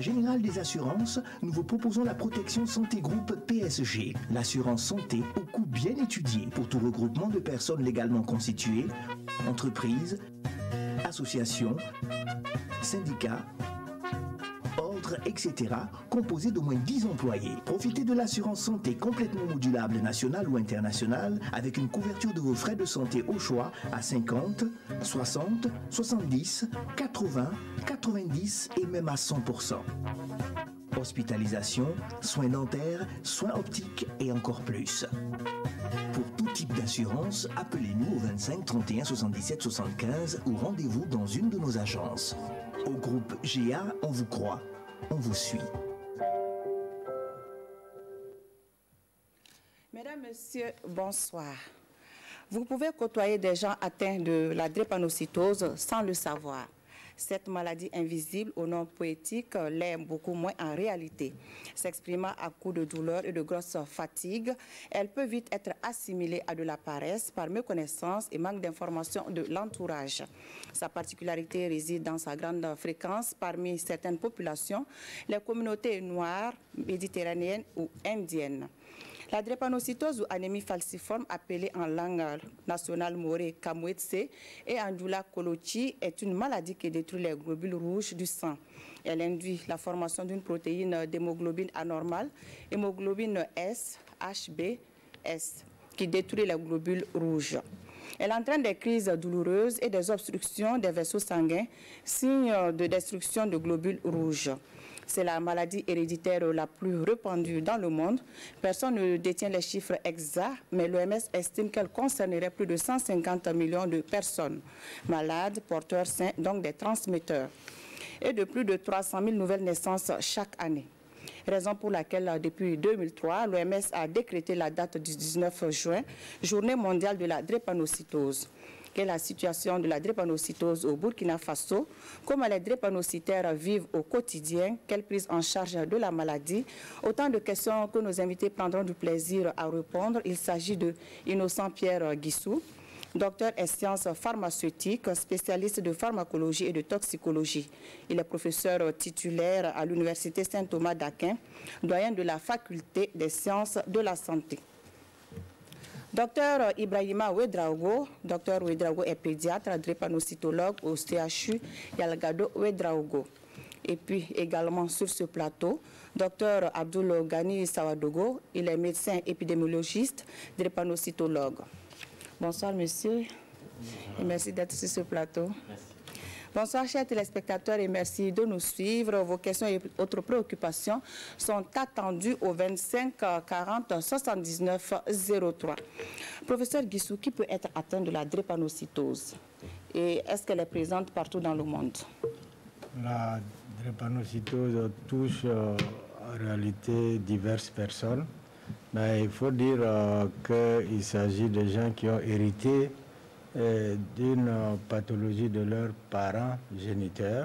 Générale des Assurances, nous vous proposons la protection santé groupe PSG, l'assurance santé au coût bien étudié pour tout regroupement de personnes légalement constituées, entreprises, associations, syndicats, ordres, etc., composés d'au moins 10 employés. Profitez de l'assurance santé complètement modulable nationale ou internationale avec une couverture de vos frais de santé au choix à 50, 60, 70, 80, 90 et même à 100%. Hospitalisation, soins dentaires, soins optiques et encore plus. Pour tout type d'assurance, appelez-nous au 25 31 77 75 ou rendez-vous dans une de nos agences. Au groupe GA, on vous croit, on vous suit. Mesdames, Messieurs, bonsoir. Vous pouvez côtoyer des gens atteints de la drépanocytose sans le savoir. Cette maladie invisible au nom poétique l'est beaucoup moins en réalité. S'exprimant à coups de douleur et de grosses fatigues, elle peut vite être assimilée à de la paresse par méconnaissance et manque d'information de l'entourage. Sa particularité réside dans sa grande fréquence parmi certaines populations, les communautés noires, méditerranéennes ou indiennes. La drépanocytose ou anémie falciforme, appelée en langue nationale morée Kamwetse et Andula Kolochi, est une maladie qui détruit les globules rouges du sang. Elle induit la formation d'une protéine d'hémoglobine anormale, hémoglobine S, HbS, qui détruit les globules rouges. Elle entraîne des crises douloureuses et des obstructions des vaisseaux sanguins, signe de destruction de globules rouges. C'est la maladie héréditaire la plus répandue dans le monde. Personne ne détient les chiffres exacts, mais l'OMS estime qu'elle concernerait plus de 150 millions de personnes malades, porteurs sains, donc des transmetteurs, et de plus de 300 000 nouvelles naissances chaque année. Raison pour laquelle, depuis 2003, l'OMS a décrété la date du 19 juin, Journée mondiale de la drépanocytose. Quelle est la situation de la drépanocytose au Burkina Faso? Comment les drépanocytaires vivent au quotidien? Quelle prise en charge de la maladie? Autant de questions que nos invités prendront du plaisir à répondre. Il s'agit de Innocent Pierre Guissou, docteur en sciences pharmaceutiques, spécialiste de pharmacologie et de toxicologie. Il est professeur titulaire à l'Université Saint-Thomas d'Aquin, doyen de la faculté des sciences de la santé. Docteur Ibrahima Ouedraogo. Docteur Ouedraogo est pédiatre, drépanocytologue au CHU Yalgado Ouedraogo. Et puis également sur ce plateau, docteur Abdoul Ghani Sawadogo. Il est médecin épidémiologiste, drépanocytologue. Bonsoir, monsieur. Et merci d'être sur ce plateau. Merci. Bonsoir, chers téléspectateurs, et merci de nous suivre. Vos questions et autres préoccupations sont attendues au 25 40 79 03. Professeur Guissou, qui peut être atteint de la drépanocytose? Et est-ce qu'elle est présente partout dans le monde? La drépanocytose touche en réalité diverses personnes. Mais il faut dire qu'il s'agit de gens qui ont hérité d'une pathologie de leurs parents géniteurs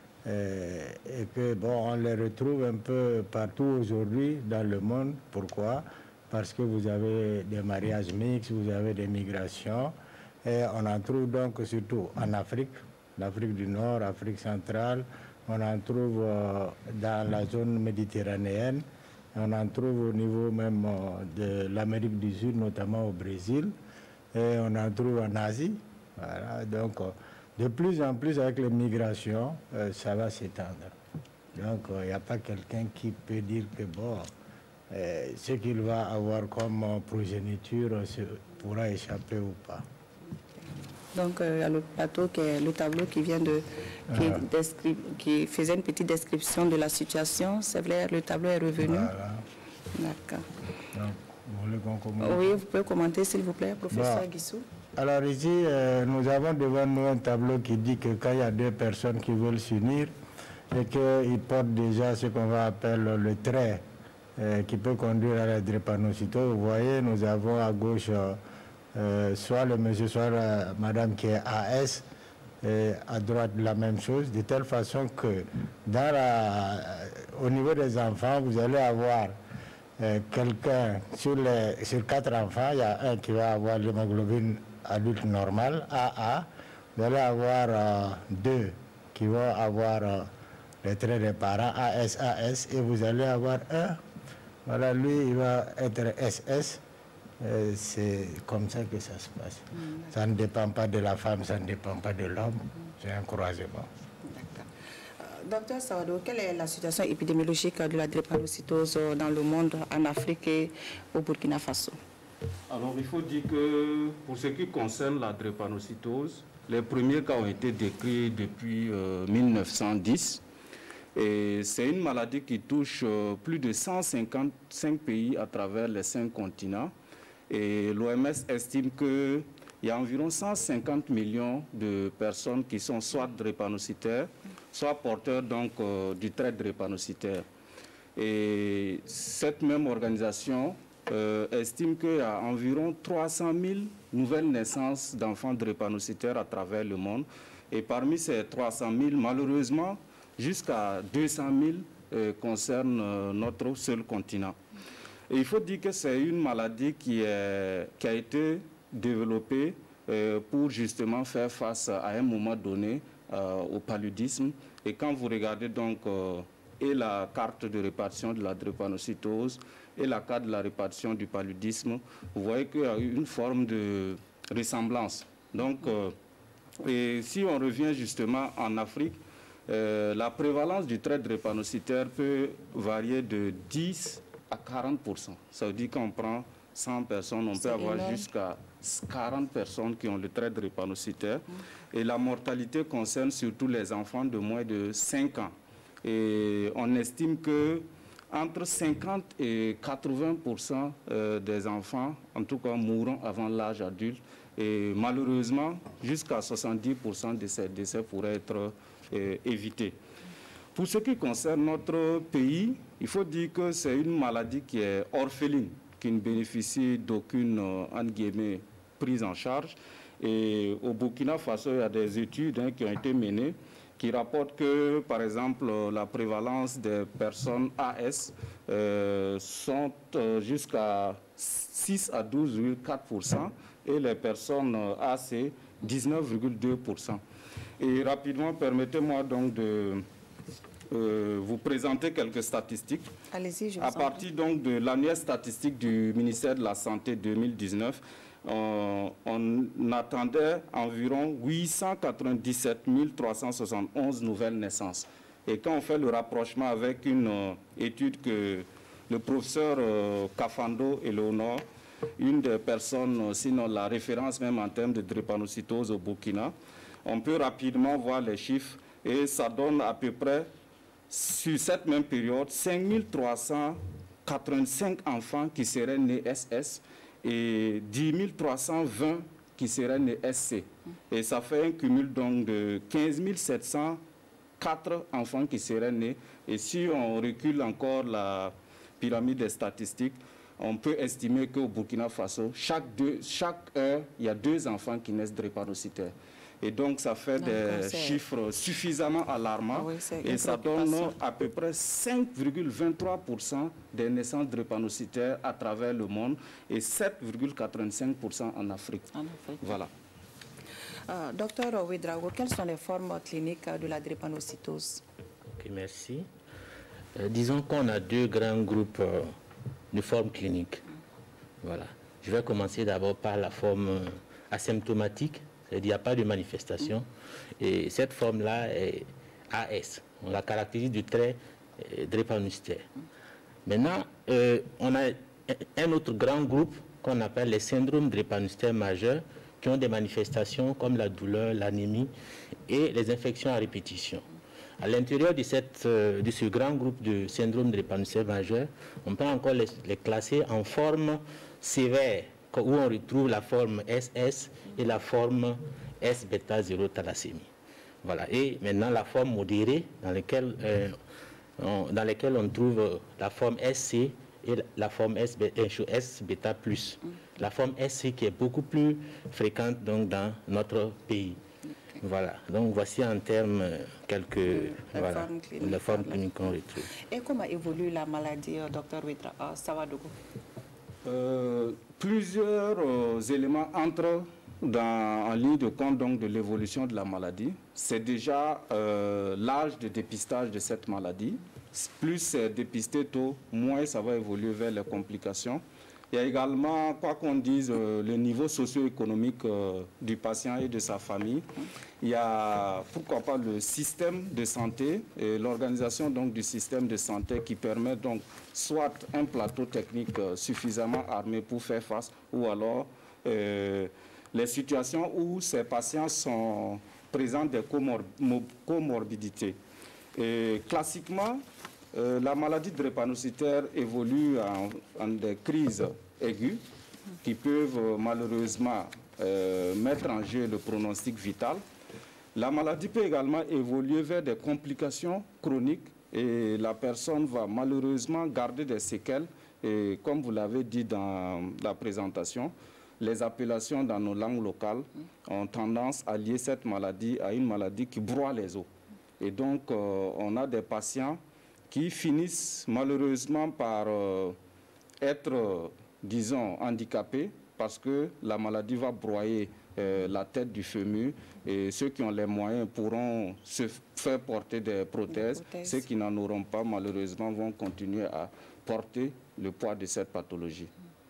et que bon, on les retrouve un peu partout aujourd'hui dans le monde. Pourquoi? Parce que vous avez des mariages mixtes, vous avez des migrations et on en trouve donc surtout en Afrique, l'Afrique du Nord, Afrique centrale, on en trouve dans la zone méditerranéenne, on en trouve au niveau même de l'Amérique du Sud, notamment au Brésil. Et on en trouve en Asie. Voilà, donc, de plus en plus, avec les migrations, ça va s'étendre. Donc, il n'y a pas quelqu'un qui peut dire que, bon, ce qu'il va avoir comme progéniture pourra échapper ou pas. Donc, il y a le plateau, le tableau qui vient de... qui faisait une petite description de la situation. C'est vrai, le tableau est revenu. Voilà. D'accord. Vous voulez qu'on commente? Oui, vous pouvez commenter, s'il vous plaît, professeur Guissou. Alors ici, nous avons devant nous un tableau qui dit que quand il y a deux personnes qui veulent s'unir et qu'ils portent déjà ce qu'on va appeler le trait qui peut conduire à la drépanocytose, vous voyez, nous avons à gauche soit le monsieur, soit la madame qui est AS, et à droite la même chose, de telle façon que au niveau des enfants, vous allez avoir quelqu'un sur 4 enfants, il y a un qui va avoir l'hémoglobine adulte normale, AA. Vous allez avoir 2 qui vont avoir les traits des parents, AS, AS, et vous allez avoir un. Voilà, lui, il va être SS. C'est comme ça que ça se passe. Ça ne dépend pas de la femme, ça ne dépend pas de l'homme. C'est un croisement. Docteur Sawado, quelle est la situation épidémiologique de la drépanocytose dans le monde, en Afrique et au Burkina Faso? Alors, il faut dire que pour ce qui concerne la drépanocytose, les premiers cas ont été décrits depuis 1910. Et c'est une maladie qui touche plus de 155 pays à travers les 5 continents. Et l'OMS estime qu'il y a environ 150 millions de personnes qui sont soit drépanocytaires, soit porteurs donc, du trait drépanocytaire. Et cette même organisation estime qu'il y a environ 300 000 nouvelles naissances d'enfants drépanocytaires à travers le monde. Et parmi ces 300 000, malheureusement, jusqu'à 200 000 concernent notre seul continent. Et il faut dire que c'est une maladie qui a été développée pour justement faire face à un moment donné au paludisme. Et quand vous regardez donc et la carte de répartition de la drépanocytose et la carte de la répartition du paludisme, vous voyez qu'il y a une forme de ressemblance. Donc, et si on revient justement en Afrique, la prévalence du trait drépanocytaire peut varier de 10 à 40%. Ça veut dire qu'on prend 100 personnes, on peut avoir jusqu'à 40 personnes qui ont le trait drépanocytaire. Et la mortalité concerne surtout les enfants de moins de 5 ans. Et on estime que entre 50 et 80% des enfants, en tout cas, mourront avant l'âge adulte. Et malheureusement, jusqu'à 70% de ces décès pourraient être évités. Pour ce qui concerne notre pays, il faut dire que c'est une maladie qui est orpheline, qui ne bénéficie d'aucune, entre guillemets, prise en charge. Et au Burkina Faso, il y a des études qui ont été menées qui rapportent que, par exemple, la prévalence des personnes AS sont jusqu'à 6 à 12,4% et les personnes AC, 19,2%. Et rapidement, permettez-moi donc de vous présenter quelques statistiques. Allez-y, je vous en prie. À partir donc de l'annuaire statistique du ministère de la Santé 2019, on attendait environ 897 371 nouvelles naissances. Et quand on fait le rapprochement avec une étude que le professeur Kafando Eleonore, une des personnes, sinon la référence même en termes de drépanocytose au Burkina, on peut rapidement voir les chiffres et ça donne à peu près, sur cette même période, 5 385 enfants qui seraient nés SS et 10 320 qui seraient nés SC. Et ça fait un cumul donc de 15 704 enfants qui seraient nés. Et si on recule encore la pyramide des statistiques, on peut estimer qu'au Burkina Faso, chaque heure, il y a 2 enfants qui naissent drépanocytaires. Et donc, ça fait des chiffres suffisamment alarmants. Oui, et ça donne à peu près 5,23% des naissances drépanocytaires à travers le monde et 7,85% en Afrique. Voilà. Docteur Ouedraogo, quelles sont les formes cliniques de la drépanocytose? Ok, merci. Disons qu'on a 2 grands groupes de formes cliniques. Voilà. Je vais commencer d'abord par la forme asymptomatique. Il n'y a pas de manifestation. Et cette forme-là est AS. On la caractérise du trait drépanocytaire. Maintenant, on a un autre grand groupe qu'on appelle les syndromes drépanocytaires majeurs qui ont des manifestations comme la douleur, l'anémie et les infections à répétition. À l'intérieur de ce grand groupe de syndromes drépanocytaires majeurs, on peut encore les classer en forme sévère, où on retrouve la forme SS et la forme S-bêta-0-thalassémie. Voilà. Et maintenant, la forme modérée, dans laquelle on trouve la forme SC et la forme S-bêta+. La forme SC qui est beaucoup plus fréquente donc, dans notre pays. Voilà. Donc, voici en termes quelques formes cliniques qu'on retrouve. Et comment évolue la maladie, Dr Sawadogo? Plusieurs éléments entrent en ligne de compte donc, de l'évolution de la maladie, c'est déjà l'âge de dépistage de cette maladie. Plus c'est dépisté tôt, moins ça va évoluer vers les complications. Il y a également, quoi qu'on dise, le niveau socio-économique du patient et de sa famille. Il y a, pourquoi pas, le système de santé et l'organisation donc du système de santé qui permet donc soit un plateau technique suffisamment armé pour faire face, ou alors les situations où ces patients sont présents des comorbidités. Et classiquement, la maladie drépanocytaire évolue en des crises aiguës qui peuvent malheureusement mettre en jeu le pronostic vital. La maladie peut également évoluer vers des complications chroniques et la personne va malheureusement garder des séquelles. Et comme vous l'avez dit dans la présentation, les appellations dans nos langues locales ont tendance à lier cette maladie à une maladie qui broie les os. Et donc, on a des patients qui finissent malheureusement par être, disons, handicapés parce que la maladie va broyer la tête du fémur et ceux qui ont les moyens pourront se faire porter des prothèses. Ceux qui n'en auront pas, malheureusement, vont continuer à porter le poids de cette pathologie.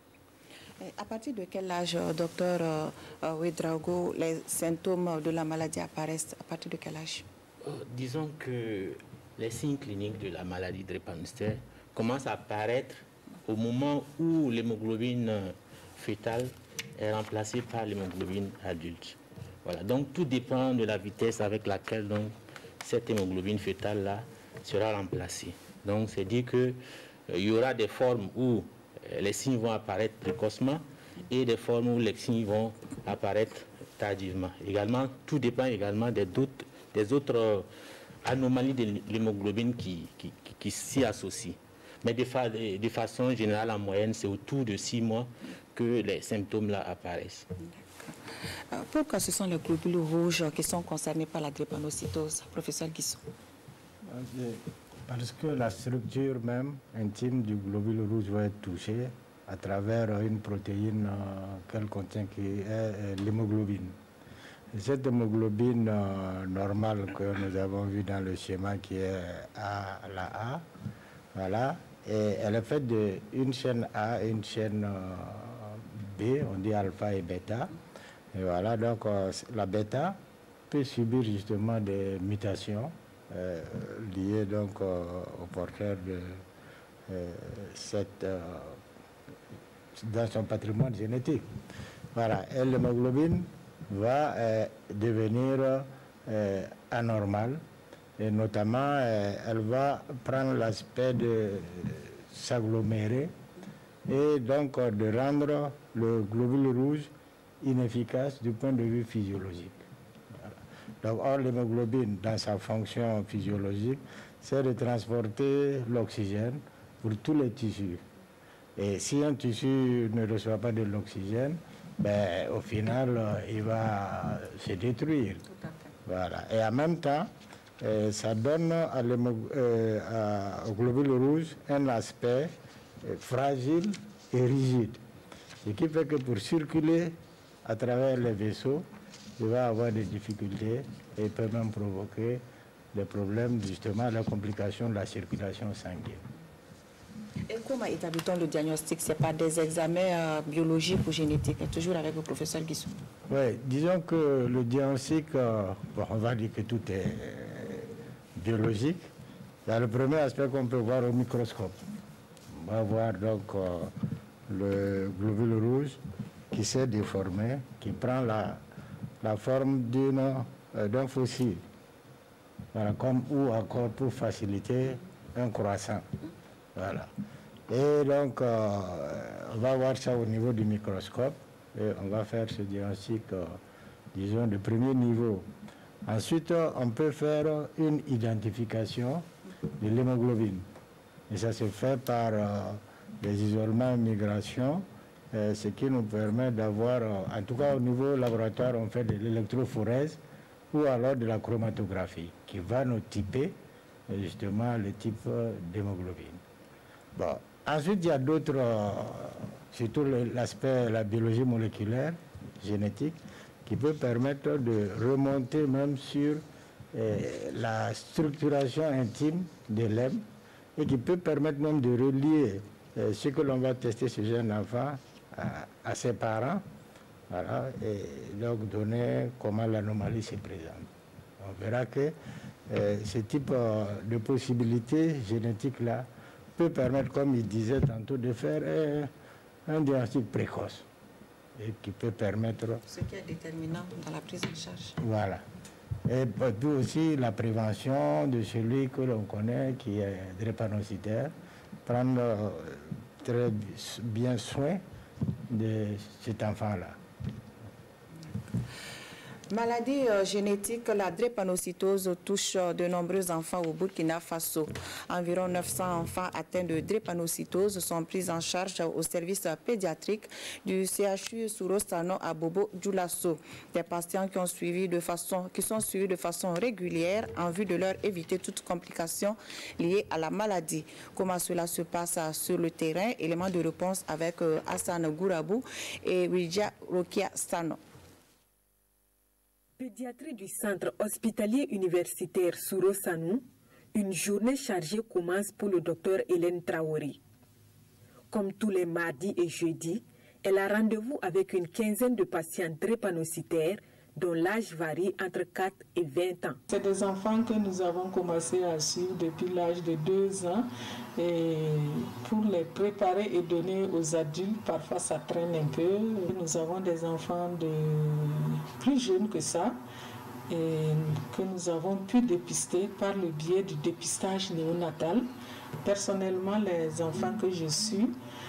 À partir de quel âge, docteur Ouédraogo, les symptômes de la maladie apparaissent? À partir de quel âge? Disons que les signes cliniques de la maladie drépanocytaire commencent à apparaître au moment où l'hémoglobine fœtale est remplacée par l'hémoglobine adulte. Voilà. Donc tout dépend de la vitesse avec laquelle donc, cette hémoglobine fœtale-là sera remplacée. Donc c'est dire qu'il y aura des formes où les signes vont apparaître précocement et des formes où les signes vont apparaître tardivement. Également, tout dépend également des autres anomalies de l'hémoglobine qui s'y associent. Mais de façon générale, en moyenne, c'est autour de 6 mois que les symptômes-là apparaissent. Pourquoi ce sont les globules rouges qui sont concernés par la drépanocytose, professeur Guissou? Parce que la structure même intime du globule rouge va être touchée à travers une protéine qu'elle contient qui est l'hémoglobine. Cette hémoglobine normale que nous avons vue dans le schéma qui est la A, voilà, et elle est faite d'une chaîne A et une chaîne B, on dit alpha et bêta. Et voilà, donc la bêta peut subir justement des mutations liées donc au porteur de dans son patrimoine génétique. Voilà, et l'hémoglobine va devenir anormale et notamment elle va prendre l'aspect de s'agglomérer et donc de rendre le globule rouge inefficace du point de vue physiologique. Voilà. Donc, or, l'hémoglobine, dans sa fonction physiologique, c'est de transporter l'oxygène pour tous les tissus. Et si un tissu ne reçoit pas de l'oxygène, ben, au final, il va se détruire. Voilà. Et en même temps, ça donne au globule rouge un aspect fragile et rigide. Ce qui fait que pour circuler à travers les vaisseaux, il va avoir des difficultés et peut même provoquer des problèmes, justement, la complication de la circulation sanguine. Et comment établit-on le diagnostic? C'est par des examens biologiques ou génétiques? Toujours avec le professeur Guissou. Oui, disons que le diagnostic, on va dire que tout est biologique. Il y a le premier aspect qu'on peut voir au microscope. On va voir donc le globule rouge qui s'est déformé, qui prend la forme d'un fossile, voilà, ou encore pour faciliter un croissant. Voilà. Et donc, on va voir ça au niveau du microscope et on va faire ce diagnostic, disons, de premier niveau. Ensuite, on peut faire une identification de l'hémoglobine. Et ça se fait par les isolements migration, ce qui nous permet d'avoir, en tout cas au niveau laboratoire, on fait de l'électrophorèse ou alors de la chromatographie, qui va nous typer justement le type d'hémoglobine. Bon. Ensuite, il y a d'autres, surtout l'aspect, la biologie moléculaire, génétique, qui peut permettre de remonter même sur la structuration intime de l'EM et qui peut permettre même de relier ce que l'on va tester chez un enfant à ses parents, voilà, et donc donner comment l'anomalie se présente. On verra que ce type de possibilités génétiques-là peut permettre, comme il disait tantôt, de faire un diagnostic précoce et qui peut permettre... Ce qui est déterminant dans la prise en charge. Voilà. Et puis aussi la prévention de celui que l'on connaît qui est drépanocytaire, prendre très bien soin de cet enfant-là. Maladie génétique, la drépanocytose touche de nombreux enfants au Burkina Faso. Environ 900 enfants atteints de drépanocytose sont pris en charge au service pédiatrique du CHU Souro-Sano à Bobo-Dioulasso. Des patients qui sont suivis de façon régulière en vue de leur éviter toute complication liée à la maladie. Comment cela se passe sur le terrain? Élément de réponse avec Hassan Gourabou et Widja Rokia Sano. Pédiatrie du centre hospitalier universitaire Souro-Sano, une journée chargée commence pour le docteur Hélène Traoré. Comme tous les mardis et jeudis, elle a rendez-vous avec une quinzaine de patients drépanocytaires dont l'âge varie entre 4 et 20 ans. C'est des enfants que nous avons commencé à suivre depuis l'âge de 2 ans et pour les préparer et donner aux adultes, parfois ça traîne un peu. Nous avons des enfants plus jeunes que ça et que nous avons pu dépister par le biais du dépistage néonatal. Personnellement, les enfants que je suis,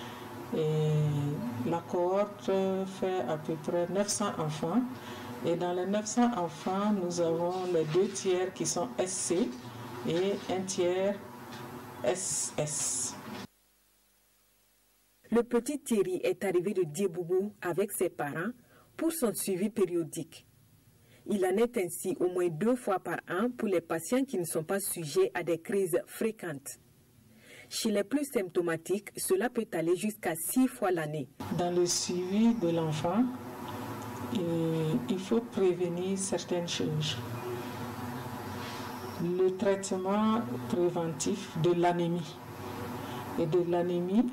la cohorte fait à peu près 900 enfants. Et dans les 900 enfants, nous avons les 2 tiers qui sont SC et 1 tiers SS. Le petit Thierry est arrivé de Dieboubou avec ses parents pour son suivi périodique. Il en est ainsi au moins 2 fois par an pour les patients qui ne sont pas sujets à des crises fréquentes. Chez les plus symptomatiques, cela peut aller jusqu'à 6 fois l'année. Dans le suivi de l'enfant, il faut prévenir certaines choses. Le traitement préventif de l'anémie. Et de l'anémie,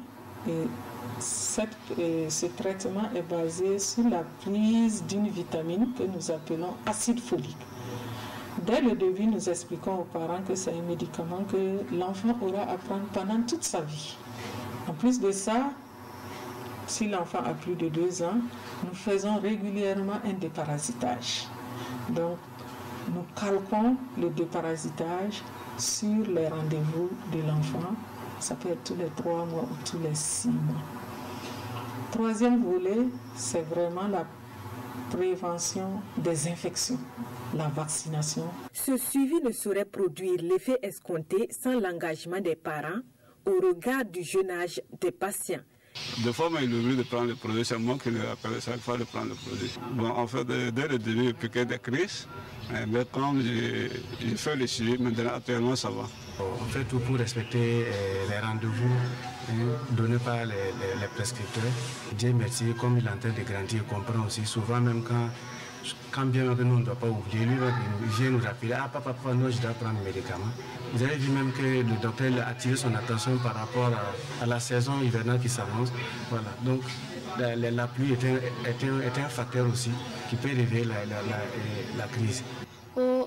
ce traitement est basé sur la prise d'une vitamine que nous appelons acide folique. Dès le début, nous expliquons aux parents que c'est un médicament que l'enfant aura à prendre pendant toute sa vie. En plus de ça, si l'enfant a plus de 2 ans, nous faisons régulièrement un déparasitage. Donc, nous calquons le déparasitage sur les rendez-vous de l'enfant. Ça peut être tous les 3 mois ou tous les 6 mois. Troisième volet, c'est vraiment la prévention des infections, la vaccination. Ce suivi ne saurait produire l'effet escompté sans l'engagement des parents au regard du jeune âge des patients. Des fois, il oublie de prendre le produit, c'est moi qui lui rappelle chaque fois de prendre le produit. Bon, en fait, dès le début, il piquait des crises, mais comme j'ai fait le suivi, maintenant, actuellement, ça va. On fait tout pour respecter les rendez-vous donnés par les prescripteurs. Dieu merci, comme il est en train de grandir, il comprend aussi. Souvent, même quand bien même nous, on ne doit pas oublier, lui, il vient nous rappeler, ah papa, non, je dois prendre le médicament. Vous avez vu même que le docteur a attiré son attention par rapport à la saison hivernale qui s'avance. Voilà. Donc la pluie est un facteur aussi qui peut réveiller la crise. Le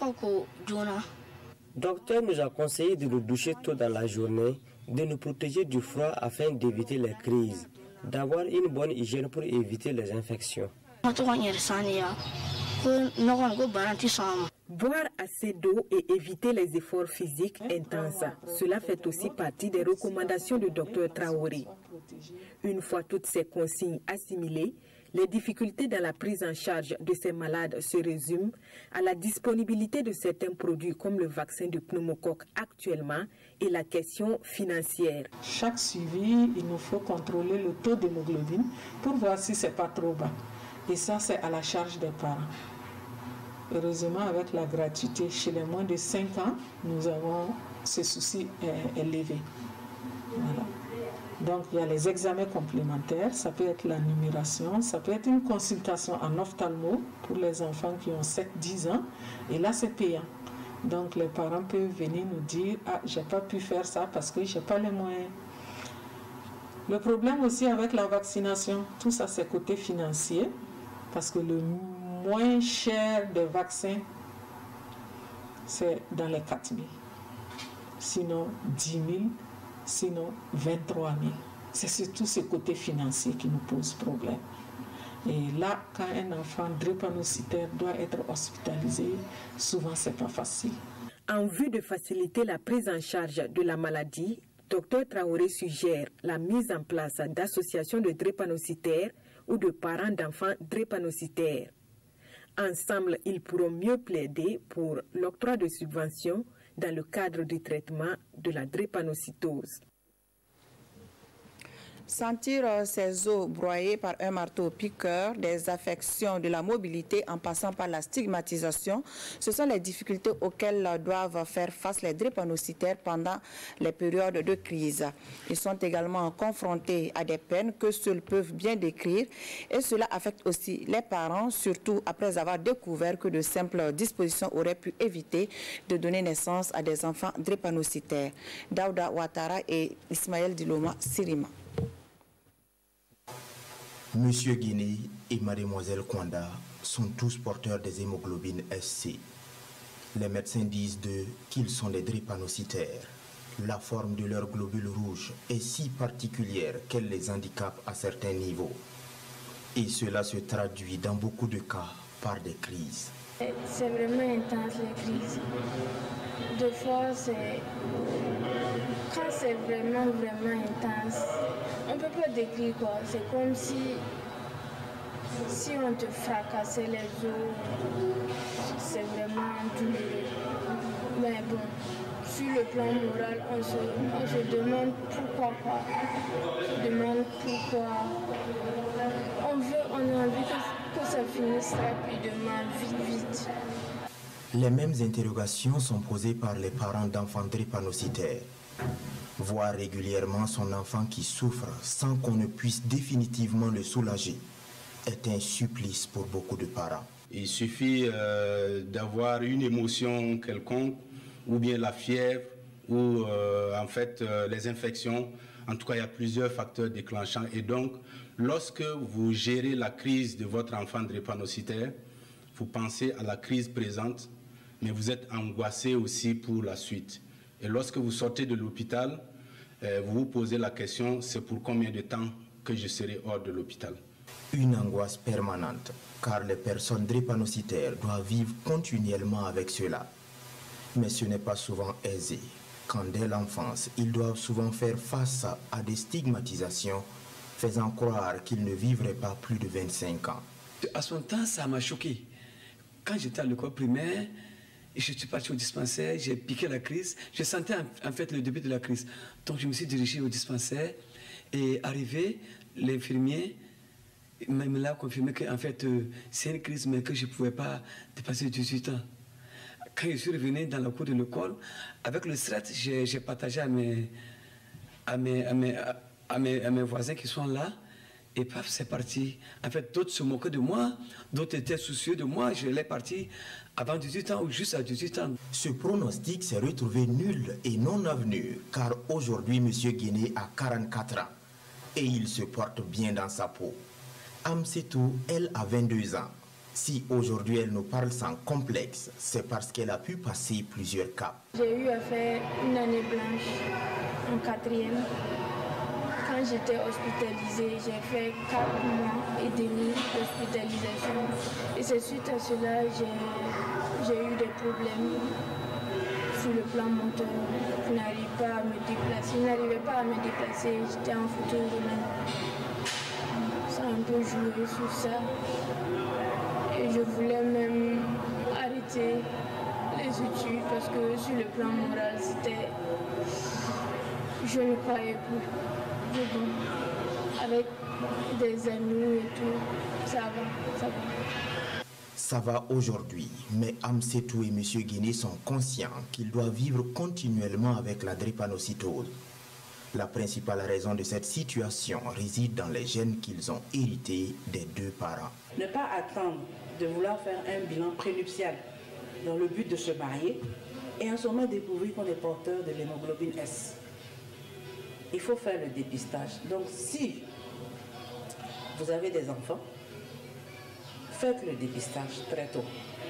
docteur nous a conseillé de nous doucher tôt dans la journée, de nous protéger du froid afin d'éviter les crises, d'avoir une bonne hygiène pour éviter les infections. Boire assez d'eau et éviter les efforts physiques intenses, cela fait aussi partie des recommandations du docteur Traoré. Une fois toutes ces consignes assimilées, les difficultés dans la prise en charge de ces malades se résument à la disponibilité de certains produits comme le vaccin du pneumocoque actuellement et la question financière. Chaque suivi, il nous faut contrôler le taux d'hémoglobine pour voir si ce n'est pas trop bas. Et ça, c'est à la charge des parents. Heureusement, avec la gratuité, chez les moins de 5 ans, nous avons ce souci élevé. Voilà. Donc, il y a les examens complémentaires, ça peut être la numération, ça peut être une consultation en ophtalmo pour les enfants qui ont 7-10 ans. Et là, c'est payant. Donc, les parents peuvent venir nous dire « Ah, j'ai pas pu faire ça parce que j'ai pas les moyens. » Le problème aussi avec la vaccination, tout ça, c'est côté financier, parce que le moins cher des vaccins, c'est dans les 4 000. Sinon, 10 000. Sinon 23 000. C'est surtout ce côté financier qui nous pose problème. Et là, quand un enfant drépanocytaire doit être hospitalisé, souvent c'est pas facile. En vue de faciliter la prise en charge de la maladie, Dr Traoré suggère la mise en place d'associations de drépanocytaires ou de parents d'enfants drépanocytaires. Ensemble, ils pourront mieux plaider pour l'octroi de subventions dans le cadre du traitement de la drépanocytose. Sentir ses os broyés par un marteau-piqueur, des affections de la mobilité en passant par la stigmatisation, ce sont les difficultés auxquelles doivent faire face les drépanocytaires pendant les périodes de crise. Ils sont également confrontés à des peines que seuls peuvent bien décrire et cela affecte aussi les parents, surtout après avoir découvert que de simples dispositions auraient pu éviter de donner naissance à des enfants drépanocytaires. Daouda Ouattara et Ismaël Diloma Sirima. Monsieur Guinée et Mademoiselle Kwanda sont tous porteurs des hémoglobines SC. Les médecins disent d'eux qu'ils sont des drépanocytaires. La forme de leurs globules rouges est si particulière qu'elle les handicape à certains niveaux. Et cela se traduit dans beaucoup de cas par des crises. C'est vraiment intense les crises. Deux fois, quand c'est vraiment intense, on ne peut pas décrire quoi. C'est comme si on te fracassait les os. C'est vraiment douloureux. Mais bon, sur le plan moral, on se demande pourquoi quoi. On se demande pourquoi. On a envie que ça finisse rapidement, vite. Les mêmes interrogations sont posées par les parents d'enfants drépanocytaires. Voir régulièrement son enfant qui souffre sans qu'on ne puisse définitivement le soulager est un supplice pour beaucoup de parents. Il suffit d'avoir une émotion quelconque, ou bien la fièvre, ou les infections. En tout cas, il y a plusieurs facteurs déclenchants. Et donc, lorsque vous gérez la crise de votre enfant drépanocytaire, vous pensez à la crise présente, mais vous êtes angoissé aussi pour la suite. Et lorsque vous sortez de l'hôpital, vous vous posez la question, c'est pour combien de temps que je serai hors de l'hôpital? Une angoisse permanente, car les personnes drépanocytaires doivent vivre continuellement avec cela. Mais ce n'est pas souvent aisé, quand dès l'enfance, ils doivent souvent faire face à des stigmatisations, faisant croire qu'ils ne vivraient pas plus de 25 ans. À son temps, ça m'a choqué. Quand j'étais à l'école primaire, je suis parti au dispensaire, j'ai piqué la crise. Je sentais en fait le début de la crise. Donc je me suis dirigé au dispensaire et arrivé, l'infirmier me l'a confirmé qu'en fait c'est une crise mais que je ne pouvais pas dépasser 18 ans. Quand je suis revenu dans la cour de l'école, avec le stress, j'ai partagé à mes voisins qui sont là. Et paf, c'est parti. En fait, d'autres se moquaient de moi, d'autres étaient soucieux de moi. Je l'ai parti avant 18 ans ou juste à 18 ans. Ce pronostic s'est retrouvé nul et non avenu, car aujourd'hui, M. Guinée a 44 ans et il se porte bien dans sa peau. Amsetou, elle, a 22 ans. Si aujourd'hui elle nous parle sans complexe, c'est parce qu'elle a pu passer plusieurs caps. J'ai eu à faire une année blanche en 4e. Quand j'étais hospitalisée, j'ai fait 4 mois et demi d'hospitalisation. Et c'est suite à cela que j'ai eu des problèmes sur le plan moteur. Je n'arrivais pas à me déplacer. Je n'arrivais pas à me déplacer. J'étais en fauteuil roulant. Ça a un peu joué sur ça. Et je voulais même arrêter les études parce que sur le plan moral, c'était... Je ne croyais plus. Mais bon, avec des amis et tout, ça va. Ça va aujourd'hui, mais Amsetou et M. Guinée sont conscients qu'ils doivent vivre continuellement avec la drépanocytose. La principale raison de cette situation réside dans les gènes qu'ils ont hérités des deux parents. Ne pas attendre de vouloir faire un bilan prénuptial dans le but de se marier et en ce moment découvrir qu'on est porteur de l'hémoglobine S. Il faut faire le dépistage. Donc si vous avez des enfants, faites le dépistage très tôt.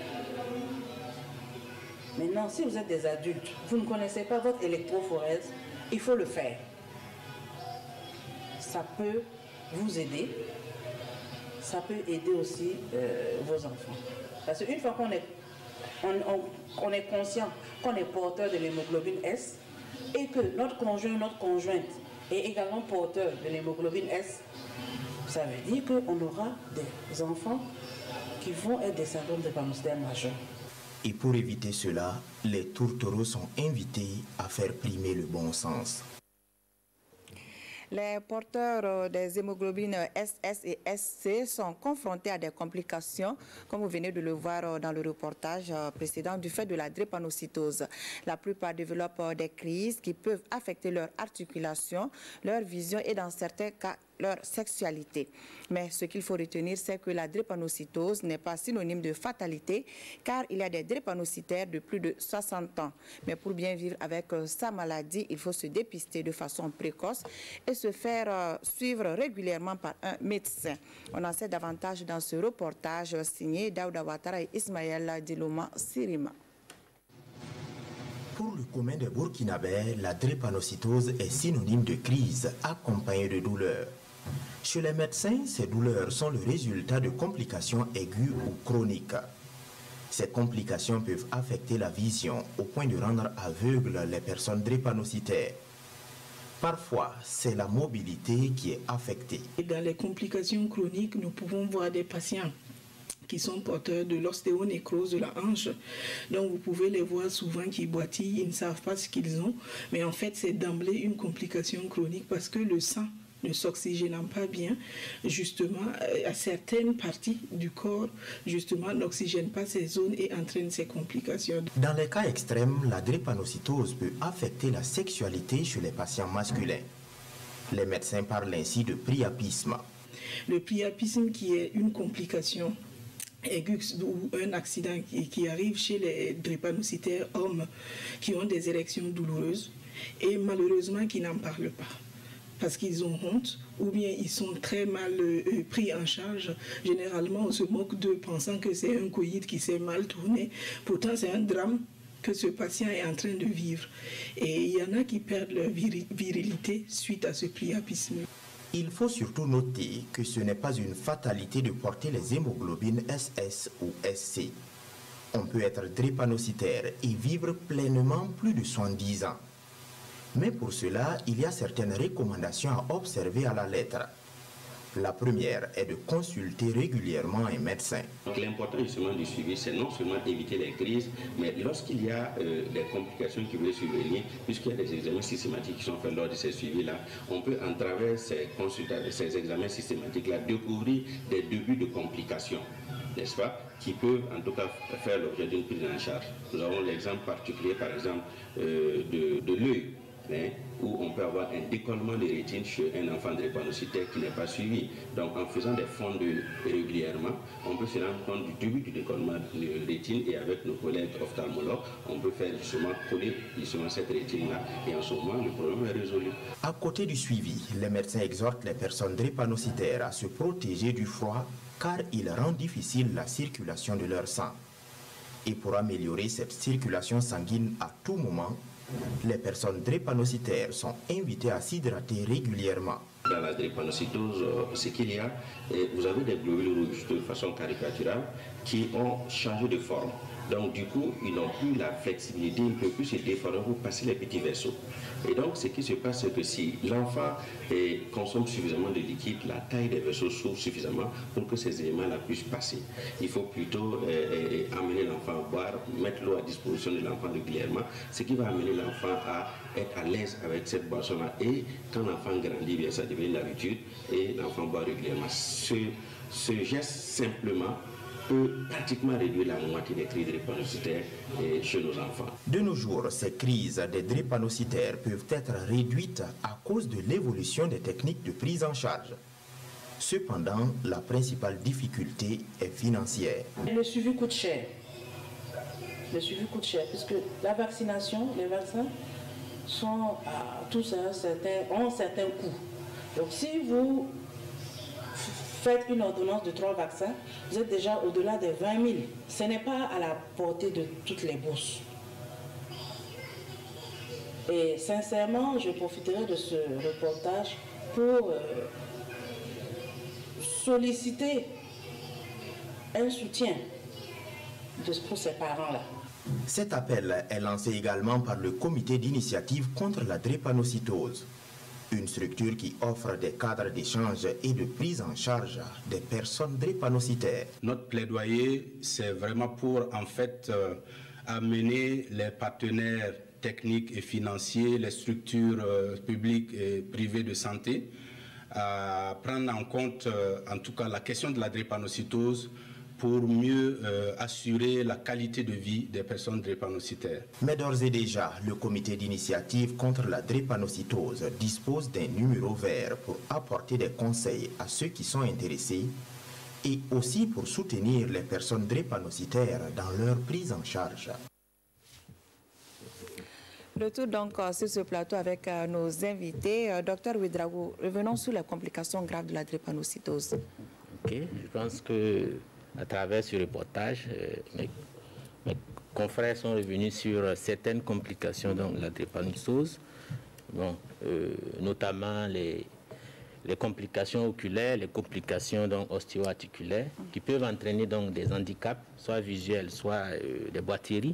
Maintenant, si vous êtes des adultes, vous ne connaissez pas votre électrophorèse, il faut le faire. Ça peut vous aider. Ça peut aider aussi vos enfants. Parce qu'une fois qu'on est conscient qu'on est porteur de l'hémoglobine S et que notre conjoint, notre conjointe est également porteur de l'hémoglobine S, ça veut dire qu'on aura des enfants qui vont être des syndromes drépanocytaires majeurs. Et pour éviter cela, les tourtereaux sont invités à faire primer le bon sens. Les porteurs des hémoglobines SS et SC sont confrontés à des complications, comme vous venez de le voir dans le reportage précédent, du fait de la drépanocytose. La plupart développent des crises qui peuvent affecter leur articulation, leur vision et dans certains cas leur sexualité. Mais ce qu'il faut retenir, c'est que la drépanocytose n'est pas synonyme de fatalité, car il y a des drépanocytaires de plus de 60 ans. Mais pour bien vivre avec sa maladie, il faut se dépister de façon précoce et se faire suivre régulièrement par un médecin. On en sait davantage dans ce reportage signé Daouda Ouattara et Ismaël Dilouma Sirima. Pour le commun des Burkinabés, la drépanocytose est synonyme de crise accompagnée de douleurs. Chez les médecins, ces douleurs sont le résultat de complications aiguës ou chroniques. Ces complications peuvent affecter la vision au point de rendre aveugles les personnes drépanocytaires. Parfois, c'est la mobilité qui est affectée. Et dans les complications chroniques, nous pouvons voir des patients qui sont porteurs de l'ostéonécrose de la hanche. Donc vous pouvez les voir souvent qui boitillent, ils ne savent pas ce qu'ils ont, mais en fait c'est d'emblée une complication chronique parce que le sang ne s'oxygénant pas bien, justement, à certaines parties du corps, justement, n'oxygène pas ces zones et entraîne ces complications. Dans les cas extrêmes, la drépanocytose peut affecter la sexualité chez les patients masculins. Les médecins parlent ainsi de priapisme. Le priapisme qui est une complication aiguë ou un accident qui arrive chez les drépanocytaires hommes qui ont des érections douloureuses et malheureusement qui n'en parlent pas. Parce qu'ils ont honte, ou bien ils sont très mal pris en charge. Généralement, on se moque d'eux pensant que c'est un coït qui s'est mal tourné. Pourtant, c'est un drame que ce patient est en train de vivre. Et il y en a qui perdent leur virilité suite à ce priapisme. Il faut surtout noter que ce n'est pas une fatalité de porter les hémoglobines SS ou SC. On peut être drépanocytaire et vivre pleinement plus de 70 ans. Mais pour cela, il y a certaines recommandations à observer à la lettre. La première est de consulter régulièrement un médecin. L'important justement du suivi, c'est non seulement d'éviter les crises, mais lorsqu'il y a des complications qui veulent survenir, puisqu'il y a des examens systématiques qui sont faits lors de ces suivis-là, on peut, en travers ces examens systématiques-là, découvrir des débuts de complications, n'est-ce pas, qui peuvent en tout cas faire l'objet d'une prise en charge. Nous avons l'exemple particulier, par exemple, de l'œil, où on peut avoir un décollement de rétine chez un enfant drépanocytaire qui n'est pas suivi. Donc en faisant des fonds régulièrement, on peut se rendre compte du début du décollement de rétine et avec nos collègues ophtalmologues, on peut faire justement coller justement cette rétine-là et en ce moment le problème est résolu. À côté du suivi, les médecins exhortent les personnes drépanocytaires à se protéger du froid car il rend difficile la circulation de leur sang. Et pour améliorer cette circulation sanguine à tout moment, les personnes drépanocytaires sont invitées à s'hydrater régulièrement. Dans la drépanocytose, ce qu'il y a, vous avez des globules rouges de façon caricaturale qui ont changé de forme. Donc du coup, ils n'ont plus la flexibilité, ils ne peuvent plus se déformer pour passer les petits vaisseaux. Et donc ce qui se passe, c'est que si l'enfant consomme suffisamment de liquide, la taille des vaisseaux s'ouvre suffisamment pour que ces éléments-là puissent passer. Il faut plutôt amener l'enfant à boire, mettre l'eau à disposition de l'enfant régulièrement, ce qui va amener l'enfant à être à l'aise avec cette boisson-là. Et quand l'enfant grandit, bien, ça devient une habitude et l'enfant boit régulièrement. Ce geste simplement peut pratiquement réduire la moitié des crises drépanocytaires chez nos enfants. De nos jours, ces crises des drépanocytaires peuvent être réduites à cause de l'évolution des techniques de prise en charge. Cependant, la principale difficulté est financière. Le suivi coûte cher. Le suivi coûte cher, puisque la vaccination, les vaccins sont tous ont un certain coût. Donc si vous faites une ordonnance de 3 vaccins, vous êtes déjà au-delà des 20 000. Ce n'est pas à la portée de toutes les bourses. Et sincèrement, je profiterai de ce reportage pour solliciter un soutien pour ces parents-là. Cet appel est lancé également par le comité d'initiative contre la drépanocytose, une structure qui offre des cadres d'échange et de prise en charge des personnes drépanocytaires. Notre plaidoyer, c'est vraiment pour en fait amener les partenaires techniques et financiers, les structures publiques et privées de santé à prendre en compte en tout cas la question de la drépanocytose pour mieux assurer la qualité de vie des personnes drépanocytaires. Mais d'ores et déjà, le comité d'initiative contre la drépanocytose dispose d'un numéro vert pour apporter des conseils à ceux qui sont intéressés et aussi pour soutenir les personnes drépanocytaires dans leur prise en charge. Le tout donc sur ce plateau avec nos invités. Docteur Ouédraogo, revenons sur les complications graves de la drépanocytose. Ok, je pense que à travers ce reportage, mes confrères sont revenus sur certaines complications de la drépanocytose, bon, notamment les complications oculaires, les complications ostéo-articulaires, qui peuvent entraîner donc des handicaps, soit visuels, soit des boitéries.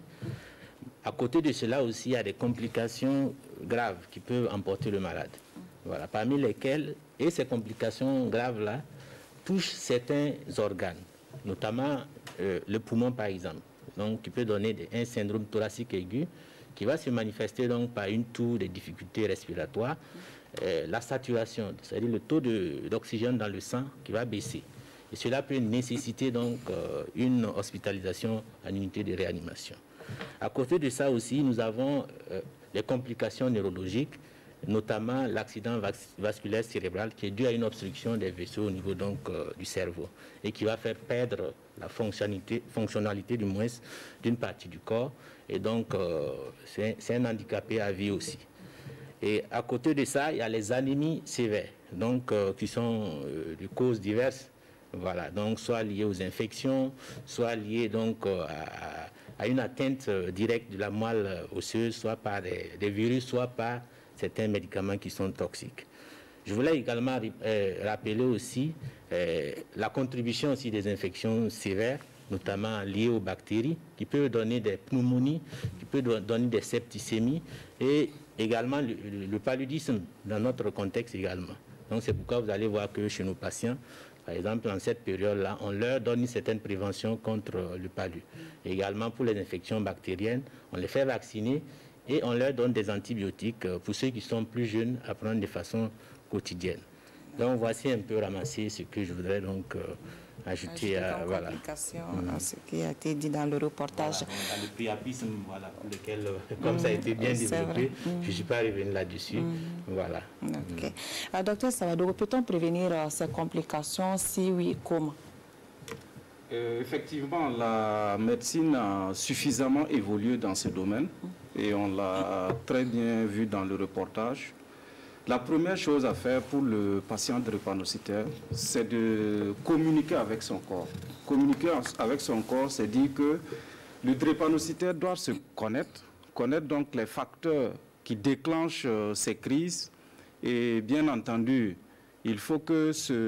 À côté de cela aussi, il y a des complications graves qui peuvent emporter le malade. Voilà, parmi lesquelles, et ces complications graves-là, touchent certains organes, notamment le poumon par exemple, donc qui peut donner un syndrome thoracique aigu qui va se manifester donc par une toux, des difficultés respiratoires, la saturation, c'est-à-dire le taux d'oxygène dans le sang qui va baisser. Et cela peut nécessiter donc une hospitalisation en unité de réanimation. À côté de ça aussi, nous avons les complications neurologiques, notamment l'accident vasculaire cérébral qui est dû à une obstruction des vaisseaux au niveau donc du cerveau et qui va faire perdre la fonctionnalité du moins d'une partie du corps, et donc c'est un handicapé à vie aussi. Et à côté de ça, il y a les anémies sévères, donc qui sont de causes diverses, voilà, donc soit liées aux infections, soit liées donc à une atteinte directe de la moelle osseuse, soit par des virus, soit par certains médicaments qui sont toxiques. Je voulais également rappeler aussi la contribution aussi des infections sévères, notamment liées aux bactéries, qui peuvent donner des pneumonies, qui peuvent donner des septicémies, et également le paludisme dans notre contexte également. Donc c'est pourquoi vous allez voir que chez nos patients, par exemple, en cette période-là, on leur donne une certaine prévention contre le palu. Et également pour les infections bactériennes, on les fait vacciner et on leur donne des antibiotiques pour ceux qui sont plus jeunes à prendre de façon quotidienne. Donc voici un peu ramassé ce que je voudrais donc ajouter à voilà. À ce qui a été dit dans le reportage. Voilà, le priapisme, voilà, pour lequel, comme ça a été bien développé, je ne suis pas revenu là-dessus. Voilà. Okay. Docteur Savadogo, peut-on prévenir ces complications? Si oui, comment? Effectivement, la médecine a suffisamment évolué dans ce domaine et on l'a très bien vu dans le reportage. La première chose à faire pour le patient drépanocytaire, c'est de communiquer avec son corps. Communiquer avec son corps, c'est dire que le drépanocytaire doit se connaître donc les facteurs qui déclenchent ces crises. Et bien entendu, il faut que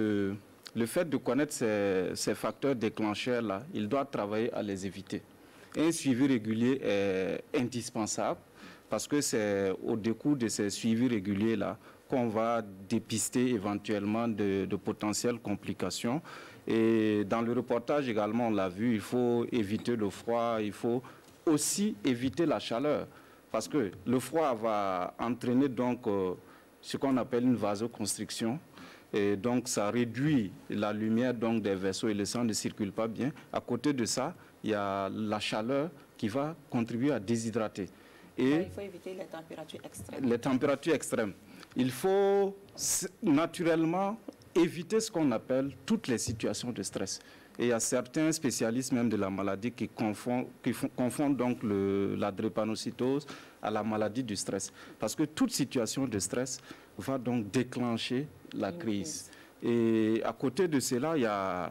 le fait de connaître ces facteurs déclencheurs-là, il doit travailler à les éviter. Un suivi régulier est indispensable, parce que c'est au décours de ces suivis réguliers-là qu'on va dépister éventuellement de potentielles complications. Et dans le reportage également, on l'a vu, il faut éviter le froid, il faut aussi éviter la chaleur, parce que le froid va entraîner donc ce qu'on appelle une vasoconstriction Et donc, ça réduit la lumière donc, des vaisseaux et le sang ne circule pas bien. À côté de ça, il y a la chaleur qui va contribuer à déshydrater. Et il faut éviter les températures extrêmes. Les températures extrêmes. Il faut naturellement éviter ce qu'on appelle toutes les situations de stress. Et il y a certains spécialistes même de la maladie qui confondent donc la drépanocytose à la maladie du stress. Parce que toute situation de stress va donc déclencher la crise. Et à côté de cela, il y a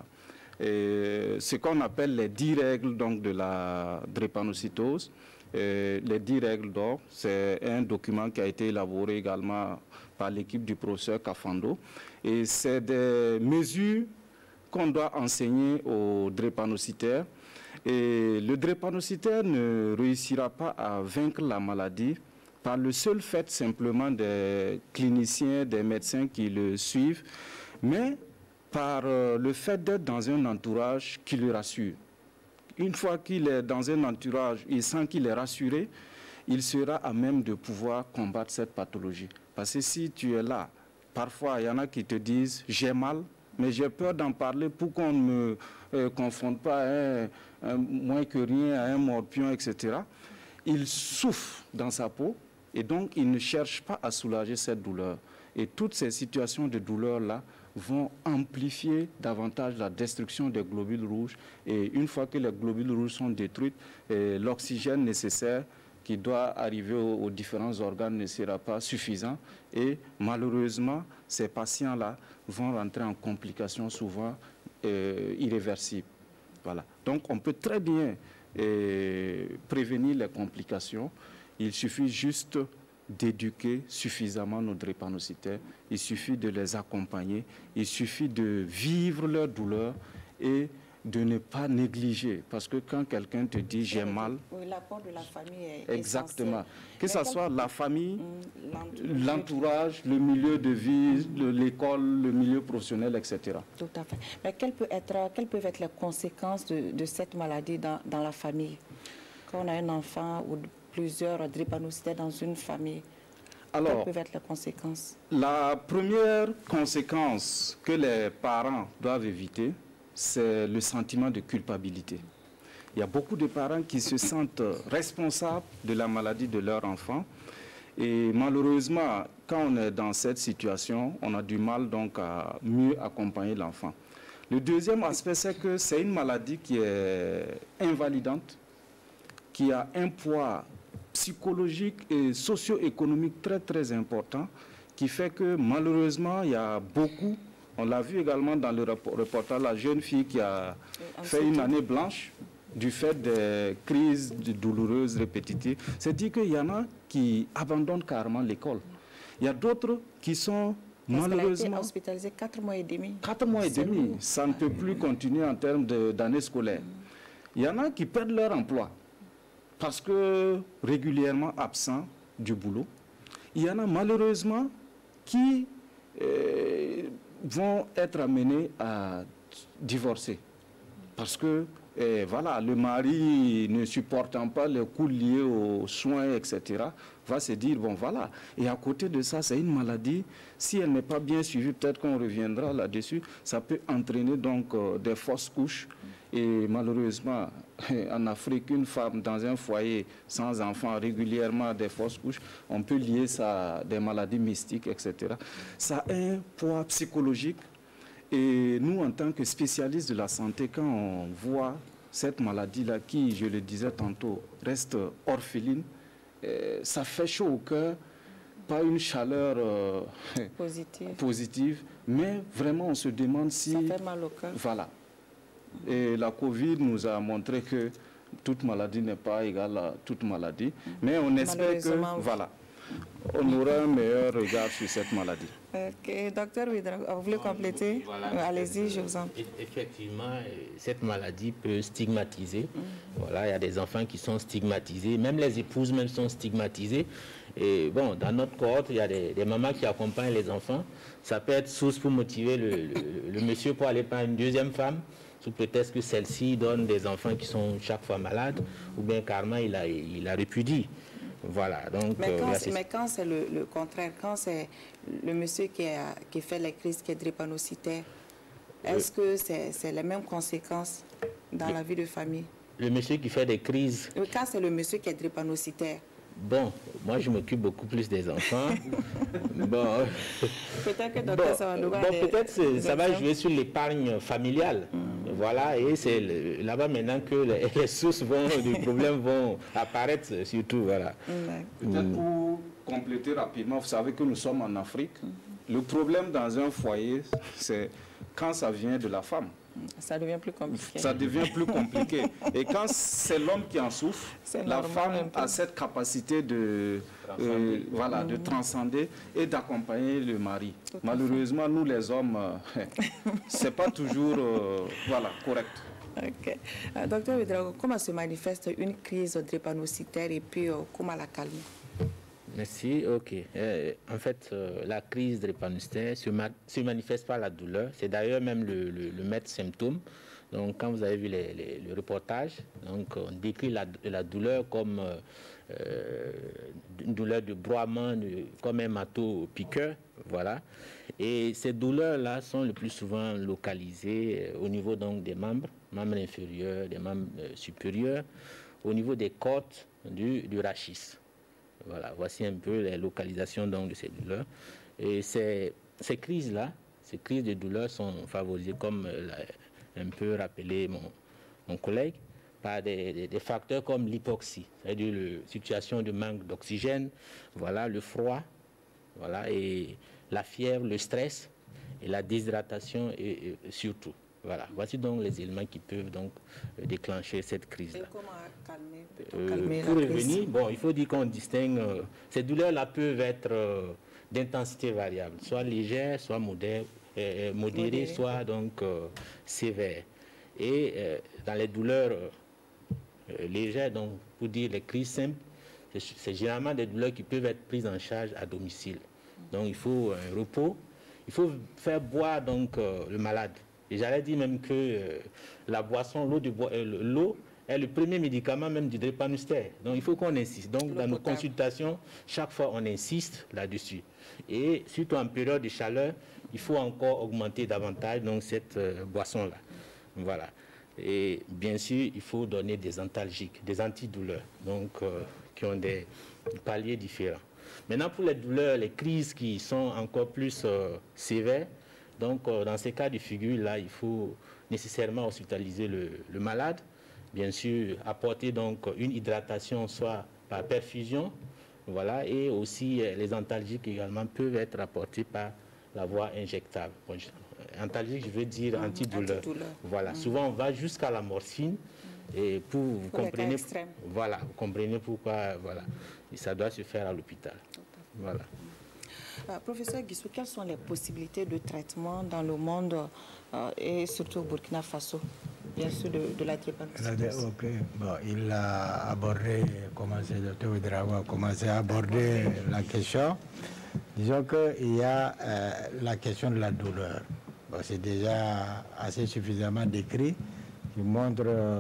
ce qu'on appelle les 10 règles donc, de la drépanocytose. Les 10 règles d'or, c'est un document qui a été élaboré également par l'équipe du professeur Kafando. Et c'est des mesures qu'on doit enseigner aux drépanocytaires. Et le drépanocytaire ne réussira pas à vaincre la maladie par le seul fait simplement des cliniciens, des médecins qui le suivent, mais par le fait d'être dans un entourage qui le rassure. Une fois qu'il est dans un entourage, il sent qu'il est rassuré, il sera à même de pouvoir combattre cette pathologie. Parce que si tu es là, parfois il y en a qui te disent « j'ai mal », mais j'ai peur d'en parler pour qu'on ne me confonde pas à moins que rien, à un morpion, etc. Il souffre dans sa peau et donc il ne cherche pas à soulager cette douleur. Et toutes ces situations de douleur-là vont amplifier davantage la destruction des globules rouges. Et une fois que les globules rouges sont détruits, l'oxygène nécessaire qui doit arriver aux différents organes ne sera pas suffisant. Et malheureusement, ces patients-là vont rentrer en complications souvent irréversibles. Voilà. Donc on peut très bien prévenir les complications. Il suffit juste d'éduquer suffisamment nos drépanocytaires. Il suffit de les accompagner. Il suffit de vivre leur douleur et de ne pas négliger. Parce que quand quelqu'un te dit « j'ai mal », oui, l'apport de la famille est exactement. Que ce soit la famille, l'entourage, le milieu de vie, l'école, le milieu professionnel, etc. Tout à fait. Mais quelles peuvent être les conséquences de cette maladie dans la famille? Quand on a un enfant ou plusieurs drépanocytaires dans une famille, quelles peuvent être les conséquences? La première conséquence que les parents doivent éviter, c'est le sentiment de culpabilité. Il y a beaucoup de parents qui se sentent responsables de la maladie de leur enfant. Et malheureusement, quand on est dans cette situation, on a du mal donc à mieux accompagner l'enfant. Le deuxième aspect, c'est que c'est une maladie qui est invalidante, qui a un poids psychologique et socio-économique très très important, qui fait que malheureusement, il y a beaucoup. On l'a vu également dans le reportage, la jeune fille qui a fait une année blanche du fait des crises douloureuses répétitives. C'est-à-dire qu'il y en a qui abandonnent carrément l'école. Il y a d'autres qui sont malheureusement... Parce qu'elle a été hospitalisée 4 mois et demi. 4 mois et demi, ça ne peut plus continuer en termes d'année scolaire. Il y en a qui perdent leur emploi parce que régulièrement absents du boulot. Il y en a malheureusement qui... vont être amenés à divorcer. Parce que, voilà, le mari ne supportant pas les coûts liés aux soins, etc., va se dire, bon, voilà. Et à côté de ça, c'est une maladie. Si elle n'est pas bien suivie, peut-être qu'on reviendra là-dessus, ça peut entraîner donc des fausses couches. Et malheureusement, en Afrique, une femme dans un foyer sans enfant, régulièrement des fausses couches, on peut lier ça à des maladies mystiques, etc. Ça a un poids psychologique. Et nous, en tant que spécialistes de la santé, quand on voit cette maladie-là, qui, je le disais tantôt, reste orpheline, ça fait chaud au cœur, pas une chaleur positive, mais vraiment on se demande si... Ça fait mal au cœur. Voilà. Et la Covid nous a montré que toute maladie n'est pas égale à toute maladie. Mais on espère que, voilà, on aura un meilleur regard sur cette maladie. Ok, docteur, vous voulez compléter? Voilà, allez-y, je vous en prie. Effectivement, cette maladie peut stigmatiser. Voilà, il y a des enfants qui sont stigmatisés, même les épouses même sont stigmatisées. Et bon, dans notre cohorte, il y a des mamans qui accompagnent les enfants. Ça peut être source pour motiver le monsieur pour aller par une deuxième femme, sous prétexte que celle-ci donne des enfants qui sont chaque fois malades, ou bien carrément il la répudie. Voilà, donc... Mais quand c'est le contraire, quand c'est le monsieur qui fait les crises, qui est drépanocytaire, est-ce que c'est les mêmes conséquences dans la vie de famille? Le monsieur qui fait des crises... Quand c'est le monsieur qui est drépanocytaire. Bon, moi je m'occupe beaucoup plus des enfants. Bon, peut-être que docteur Savandoua... peut-être ça va jouer sur l'épargne familiale. Voilà, et c'est là-bas maintenant que les sources du problème vont apparaître surtout. Voilà. Peut-être pour compléter rapidement, vous savez que nous sommes en Afrique. Le problème dans un foyer, c'est quand ça vient de la femme. Ça devient plus compliqué. Ça devient plus compliqué. Et quand c'est l'homme qui en souffre, la femme a cette capacité de transcender et d'accompagner le mari. Malheureusement, nous les hommes, c'est pas toujours correct. Ok. Docteur Ouédraogo, comment se manifeste une crise drépanocytaire et puis comment la calmer? Merci, ok. En fait, la crise drépanocytaire se manifeste par la douleur. C'est d'ailleurs même le maître symptôme. Donc, quand vous avez vu le reportage, donc, on décrit la douleur comme une douleur de broiement, comme un marteau piqueur. Voilà. Et ces douleurs-là sont le plus souvent localisées au niveau donc, des membres inférieurs, des membres supérieurs, au niveau des côtes du rachis. Voilà, voici un peu les localisations donc, de ces douleurs. Et ces crises-là, ces crises de douleur sont favorisées, comme l'a un peu rappelé mon collègue, par des facteurs comme l'hypoxie, c'est-à-dire la situation de manque d'oxygène, voilà, le froid, voilà, et la fièvre, le stress et la déshydratation et surtout. Voilà, voici donc les éléments qui peuvent donc déclencher cette crise-là. Et comment calmer pour revenir, bon, il faut dire qu'on distingue, ces douleurs-là peuvent être d'intensité variable, soit légères, soit modérées, soit donc sévères. Et dans les douleurs légères, donc pour dire les crises simples, c'est généralement des douleurs qui peuvent être prises en charge à domicile. Donc il faut un repos, il faut faire boire donc le malade. Et j'allais dire même que la boisson, l'eau est le premier médicament même du drépanocytaire. Donc il faut qu'on insiste. Donc dans nos consultations, chaque fois on insiste là-dessus. Et surtout en période de chaleur, il faut encore augmenter davantage donc, cette boisson-là. Voilà. Et bien sûr, il faut donner des antalgiques, des antidouleurs, donc qui ont des paliers différents. Maintenant pour les douleurs, les crises qui sont encore plus sévères, donc, dans ces cas de figure-là, il faut nécessairement hospitaliser le malade, bien sûr, apporter donc une hydratation, soit par perfusion, voilà, et aussi les antalgiques également peuvent être apportés par la voie injectable. Bon, antalgique, je veux dire antidouleur. Voilà, souvent on va jusqu'à la morphine, et vous comprenez, voilà, vous comprenez pourquoi, voilà, et ça doit se faire à l'hôpital. Voilà. Professeur Guissou, quelles sont les possibilités de traitement dans le monde et surtout au Burkina Faso, bien sûr, de la drépanocytose? Bon, il a abordé, le docteur Ouédraogo a commencé à aborder la question. Disons qu'il y a la question de la douleur. Bon, c'est déjà assez suffisamment décrit, qui montre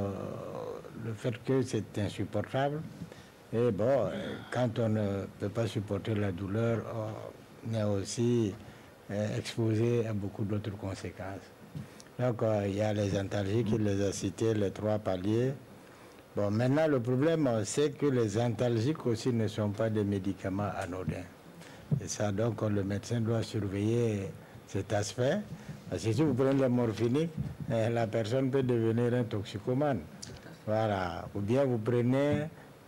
le fait que c'est insupportable. Et bon, quand on ne peut pas supporter la douleur, on est aussi exposé à beaucoup d'autres conséquences. Donc, il y a les antalgiques, il les a cités, les 3 paliers. Bon, maintenant, le problème, c'est que les antalgiques aussi ne sont pas des médicaments anodins. Et ça, donc, le médecin doit surveiller cet aspect. Parce que si vous prenez les morphiniques, la personne peut devenir un toxicomane. Voilà. Ou bien vous prenez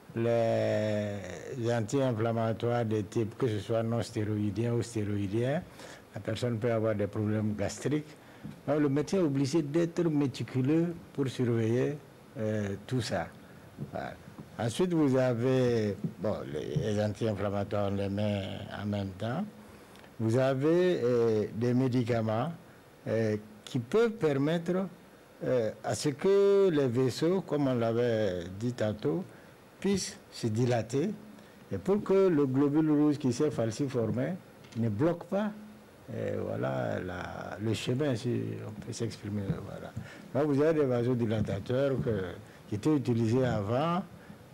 les anti-inflammatoires de type, que ce soit non stéroïdien ou stéroïdien, la personne peut avoir des problèmes gastriques. Donc, le médecin est obligé d'être méticuleux pour surveiller tout ça. Voilà. Ensuite, vous avez les anti-inflammatoires, on les met en même temps. Vous avez des médicaments qui peuvent permettre à ce que les vaisseaux, comme on l'avait dit tantôt, puissent se dilater et pour que le globule rouge qui s'est falciformé ne bloque pas voilà, le chemin, si on peut s'exprimer. Voilà. Donc vous avez des vasodilatateurs qui étaient utilisés avant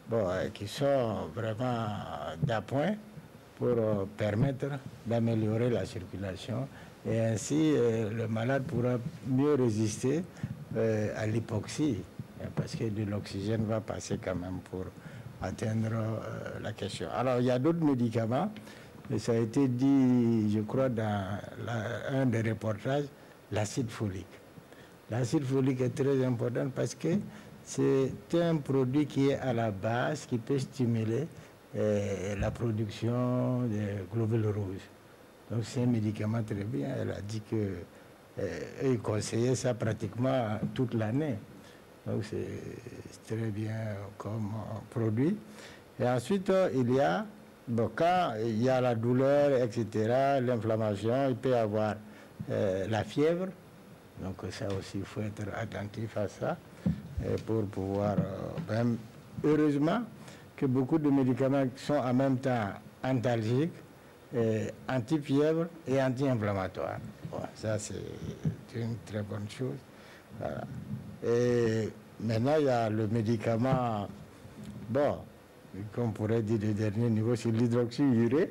qui sont vraiment d'appoint pour permettre d'améliorer la circulation et ainsi le malade pourra mieux résister à l'hypoxie parce que de l'oxygène va passer quand même pour atteindre la question. Alors il y a d'autres médicaments, et ça a été dit je crois dans un des reportages, l'acide folique. L'acide folique est très important parce que c'est un produit qui est à la base, qui peut stimuler la production des globules rouges. Donc c'est un médicament très bien. Elle a dit qu'il conseillait ça pratiquement toute l'année. Donc c'est très bien comme produit. Et ensuite, il y a, quand il y a la douleur, etc., l'inflammation, il peut y avoir la fièvre. Donc ça aussi, il faut être attentif à ça pour pouvoir... même, heureusement que beaucoup de médicaments sont en même temps antalgiques, anti-fièvre et anti-inflammatoires. Bon, ça, c'est une très bonne chose. Voilà. Et maintenant, il y a le médicament, qu'on pourrait dire de dernier niveau, c'est l'hydroxyurée,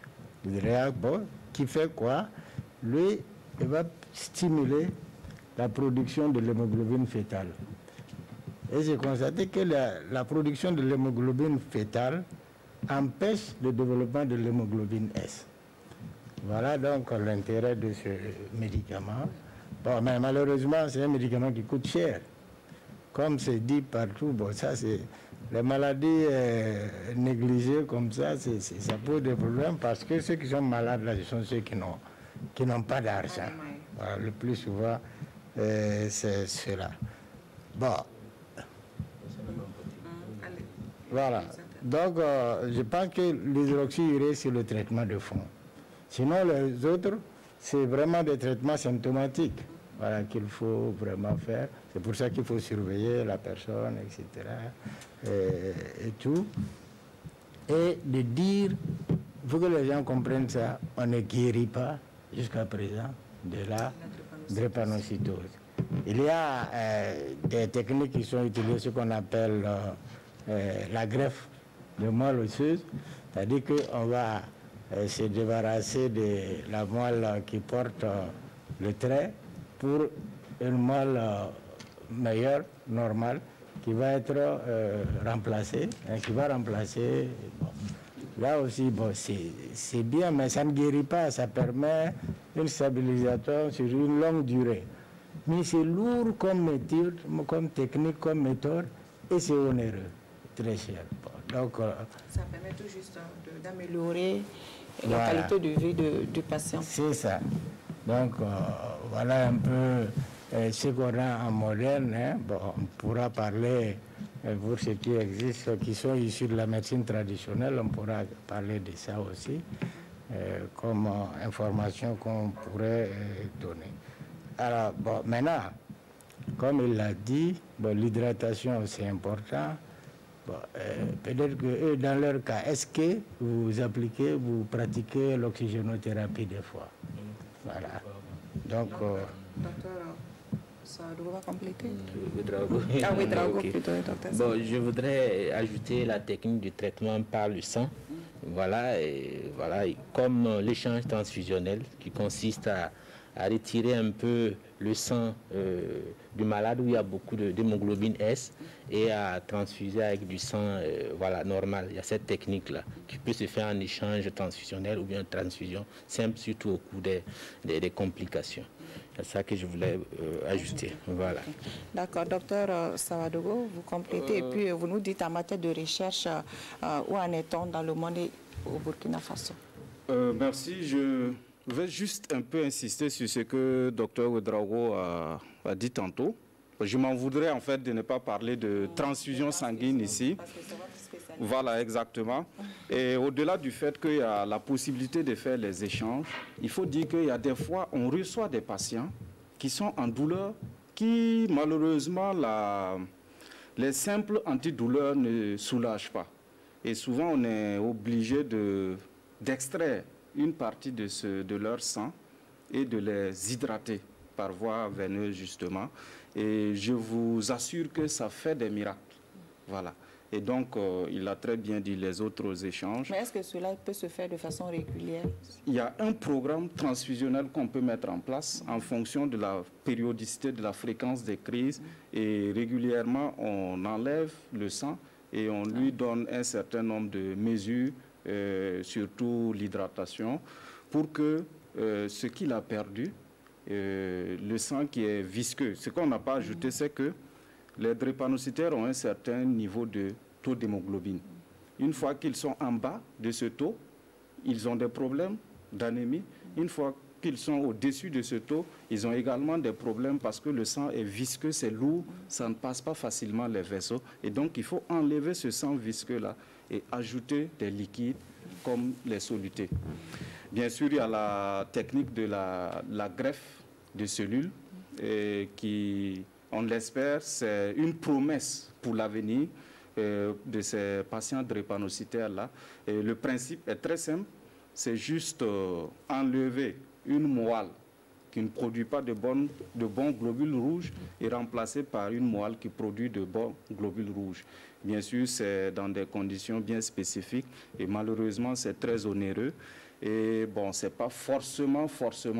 qui fait quoi? Lui, il va stimuler la production de l'hémoglobine fétale. Et j'ai constaté que la production de l'hémoglobine fétale empêche le développement de l'hémoglobine S. Voilà donc l'intérêt de ce médicament. Bon, mais malheureusement, c'est un médicament qui coûte cher. Comme c'est dit partout, ça c'est les maladies négligées comme ça, ça pose des problèmes parce que ceux qui sont malades là, ce sont ceux qui n'ont pas d'argent. Voilà, le plus souvent, c'est cela. Bon. Voilà. Donc, je pense que l'hydroxyurée, c'est le traitement de fond. Sinon, les autres, c'est vraiment des traitements symptomatiques, voilà, qu'il faut vraiment faire. C'est pour ça qu'il faut surveiller la personne, etc. Et tout. Et de dire, il faut que les gens comprennent ça, on ne guérit pas jusqu'à présent de la drépanocytose. Il y a des techniques qui sont utilisées, ce qu'on appelle la greffe de moelle osseuse, c'est-à-dire qu'on va se débarrasser de la moelle qui porte le trait pour une moelle meilleure, normale, qui va être remplacée, qui va remplacer. Bon. Là aussi, c'est bien, mais ça ne guérit pas, ça permet une stabilisation sur une longue durée. Mais c'est lourd comme méthode, comme technique, comme méthode, et c'est onéreux, très cher. Bon, donc, ça permet tout juste d'améliorer la qualité de vie du patient. C'est ça. Donc, voilà un peu ce qu'on a en moderne. Hein. Bon, on pourra parler, pour ceux qui existent, qui sont issus de la médecine traditionnelle, on pourra parler de ça aussi, comme information qu'on pourrait donner. Alors, bon, maintenant, comme il l'a dit, l'hydratation, c'est important. Bon, peut-être que dans leur cas, est-ce que vous pratiquez l'oxygénothérapie des fois? Voilà. Donc, docteur, ça doit compléter. Okay. Plutôt, docteur. Bon, je voudrais ajouter la technique du traitement par le sang. Voilà, et comme l'échange transfusionnel qui consiste à retirer un peu le sang du malade où il y a beaucoup d'hémoglobine S et à transfuser avec du sang normal. Il y a cette technique-là qui peut se faire en échange transfusionnel ou bien transfusion simple, surtout au cours des complications. C'est ça que je voulais ajouter. Voilà. D'accord. Docteur Sawadogo, vous complétez et puis vous nous dites en matière de recherche où en est-on dans le monde et au Burkina Faso? Merci. Je vais juste un peu insister sur ce que Dr Ouedraogo a dit tantôt. Je m'en voudrais en fait de ne pas parler de transfusion sanguine ici. Voilà, exactement. Et au-delà du fait qu'il y a la possibilité de faire les échanges, il faut dire qu'il y a des fois, on reçoit des patients qui sont en douleur, qui malheureusement, les simples antidouleurs ne soulagent pas. Et souvent, on est obligé d'extraire une partie de leur sang et de les hydrater par voie veineuse, justement. Et je vous assure que ça fait des miracles. Voilà. Et donc, il a très bien dit les autres échanges. Mais est-ce que cela peut se faire de façon régulière? Il y a un programme transfusionnel qu'on peut mettre en place en fonction de la périodicité, de la fréquence des crises. Et régulièrement, on enlève le sang et on lui donne un certain nombre de mesures, surtout l'hydratation, pour que ce qu'il a perdu, le sang qui est visqueux, ce qu'on n'a pas ajouté, c'est que les drépanocytaires ont un certain niveau de taux d'hémoglobine. Une fois qu'ils sont en bas de ce taux, ils ont des problèmes d'anémie. Une fois qu'ils sont au-dessus de ce taux, ils ont également des problèmes parce que le sang est visqueux, c'est lourd, ça ne passe pas facilement les vaisseaux. Et donc, il faut enlever ce sang visqueux-là et ajouter des liquides comme les solutés. Bien sûr, il y a la technique de la greffe de cellules qui... On l'espère, c'est une promesse pour l'avenir de ces patients drépanocytaires-là. Le principe est très simple, c'est juste enlever une moelle qui ne produit pas de bons globules rouges et remplacer par une moelle qui produit de bons globules rouges. Bien sûr, c'est dans des conditions bien spécifiques et malheureusement, c'est très onéreux. Et bon, ce n'est pas forcément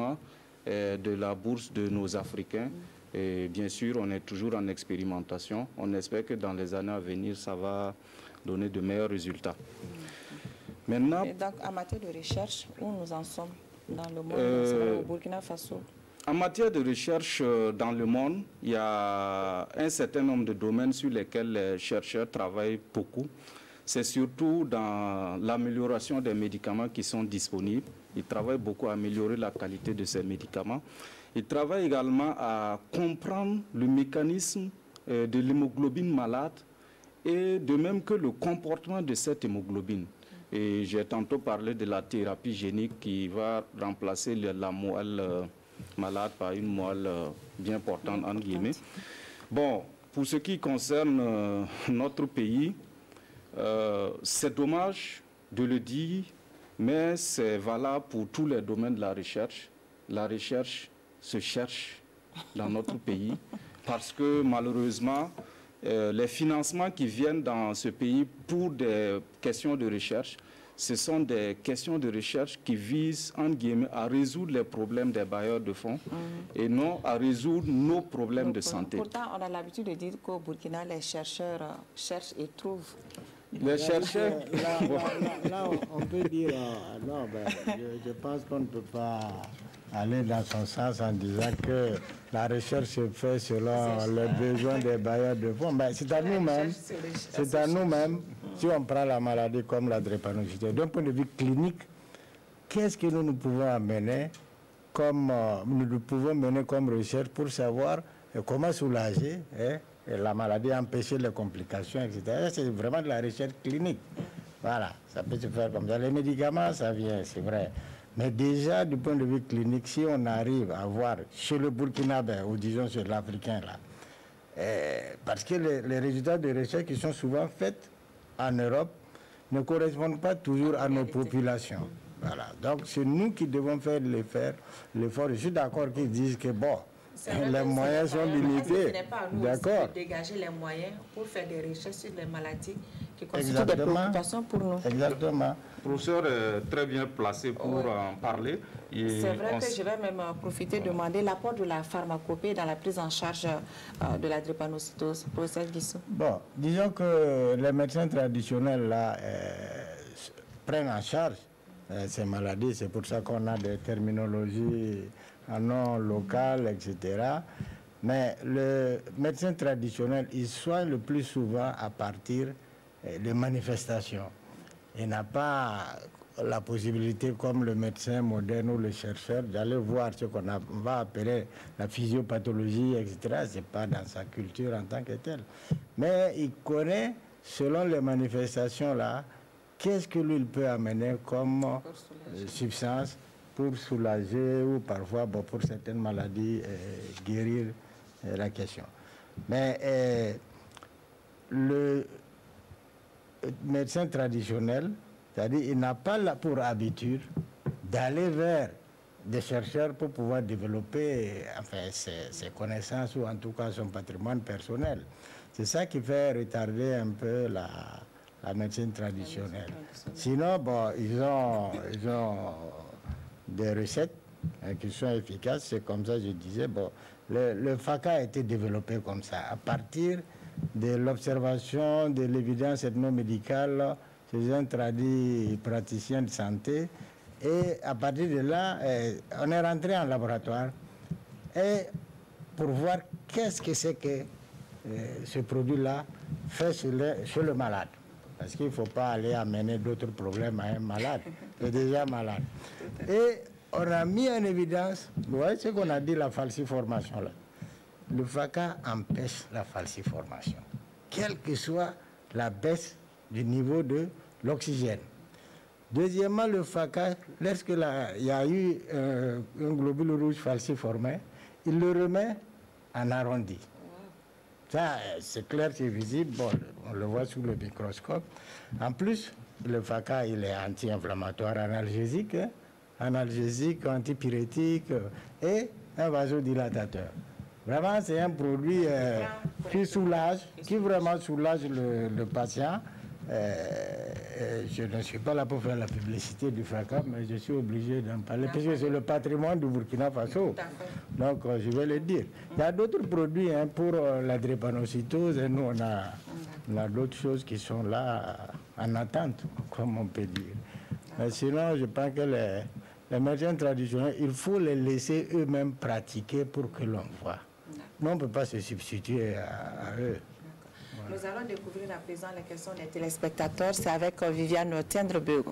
de la bourse de nos Africains. Et bien sûr, on est toujours en expérimentation. On espère que dans les années à venir, ça va donner de meilleurs résultats. Maintenant, et donc, en matière de recherche, où nous en sommes dans le monde, au Burkina Faso? En matière de recherche dans le monde, il y a un certain nombre de domaines sur lesquels les chercheurs travaillent beaucoup. C'est surtout dans l'amélioration des médicaments qui sont disponibles. Ils travaillent beaucoup à améliorer la qualité de ces médicaments. Ils travaillent également à comprendre le mécanisme de l'hémoglobine malade et de même que le comportement de cette hémoglobine. Et j'ai tantôt parlé de la thérapie génique qui va remplacer la moelle malade par une moelle bien portante, entre guillemets. Bon, pour ce qui concerne notre pays, c'est dommage de le dire, mais c'est valable pour tous les domaines de la recherche. La recherche se cherche dans notre pays parce que malheureusement, les financements qui viennent dans ce pays pour des questions de recherche, ce sont des questions de recherche qui visent, entre guillemets, à résoudre les problèmes des bailleurs de fonds et non à résoudre nos problèmes de santé. Pourtant, on a l'habitude de dire qu'au Burkina, les chercheurs cherchent et trouvent. Les chercheurs... Là, on peut dire, non, je pense qu'on ne peut pas aller dans son sens en disant que la recherche se fait selon les besoins des bailleurs de fonds. Mais c'est à nous-mêmes, si on prend la maladie comme la drépanocytose, d'un point de vue clinique, qu'est-ce que nous pouvons amener comme recherche pour savoir comment soulager la maladie, empêcher les complications, etc. C'est vraiment de la recherche clinique. Voilà, ça peut se faire comme ça. Les médicaments, ça vient, c'est vrai. Mais déjà, du point de vue clinique, si on arrive à voir chez le Burkinabé, ou disons chez l'Africain, là, parce que les résultats de recherche qui sont souvent faits en Europe ne correspondent pas toujours à nos populations. Voilà. Donc, c'est nous qui devons faire l'effort. Je suis d'accord qu'ils disent que, bon, les moyens sont limités. D'accord. Dégager les moyens pour faire des recherches sur les maladies qui constituent des préoccupations pour nous. Exactement. Le professeur est très bien placé pour en parler. C'est vrai que je vais même profiter de demander l'apport de la pharmacopée dans la prise en charge de la drépanocytose. Professeur Guissou. Bon, disons que les médecins traditionnels là, prennent en charge ces maladies. C'est pour ça qu'on a des terminologies en nom local, etc. Mais le médecin traditionnel, il soigne le plus souvent à partir de manifestations. Il n'a pas la possibilité, comme le médecin moderne ou le chercheur, d'aller voir ce qu'on va appeler la physiopathologie, etc. Ce n'est pas dans sa culture en tant que tel. Mais il connaît, selon les manifestations là, qu'est-ce que lui il peut amener comme substance pour soulager ou parfois pour certaines maladies guérir la question. Mais le médecin traditionnel, c'est-à-dire il n'a pas pour habitude d'aller vers des chercheurs pour pouvoir développer ses connaissances ou en tout cas son patrimoine personnel. C'est ça qui fait retarder un peu la médecine traditionnelle. Sinon, bon, ils ont des recettes qui sont efficaces. C'est comme ça, je disais, bon, le FACA a été développé comme ça, à partir de l'observation de l'évidence ethnomédicale chez un traduit praticien de santé. Et à partir de là, on est rentré en laboratoire et pour voir qu'est-ce que c'est que ce produit-là fait chez le malade. Parce qu'il ne faut pas aller amener d'autres problèmes à un malade qui est déjà malade. Et on a mis en évidence, vous voyez ce qu'on a dit, la falsiformation là. Le FACA empêche la falsiformation, quelle que soit la baisse du niveau de l'oxygène. Deuxièmement, le FACA, lorsqu'il y a eu un globule rouge falsiformé, il le remet en arrondi. Ça, c'est clair, c'est visible, bon, on le voit sous le microscope. En plus, le FACA, il est anti-inflammatoire, analgésique, antipyrétique et un vasodilatateur. Vraiment, c'est un produit qui vraiment soulage le patient. Je ne suis pas là pour faire la publicité du FACA, mais je suis obligé d'en parler, puisque c'est le patrimoine du Burkina Faso. Donc, je vais le dire. Il y a d'autres produits pour la drépanocytose, et nous, on a d'autres choses qui sont là en attente, comme on peut dire. Mais sinon, je pense que les médecins traditionnels, il faut les laisser eux-mêmes pratiquer pour que l'on voit. Nous, on ne peut pas se substituer à eux. Nous allons découvrir à présent les questions des téléspectateurs. C'est avec Viviane Tiendrebego.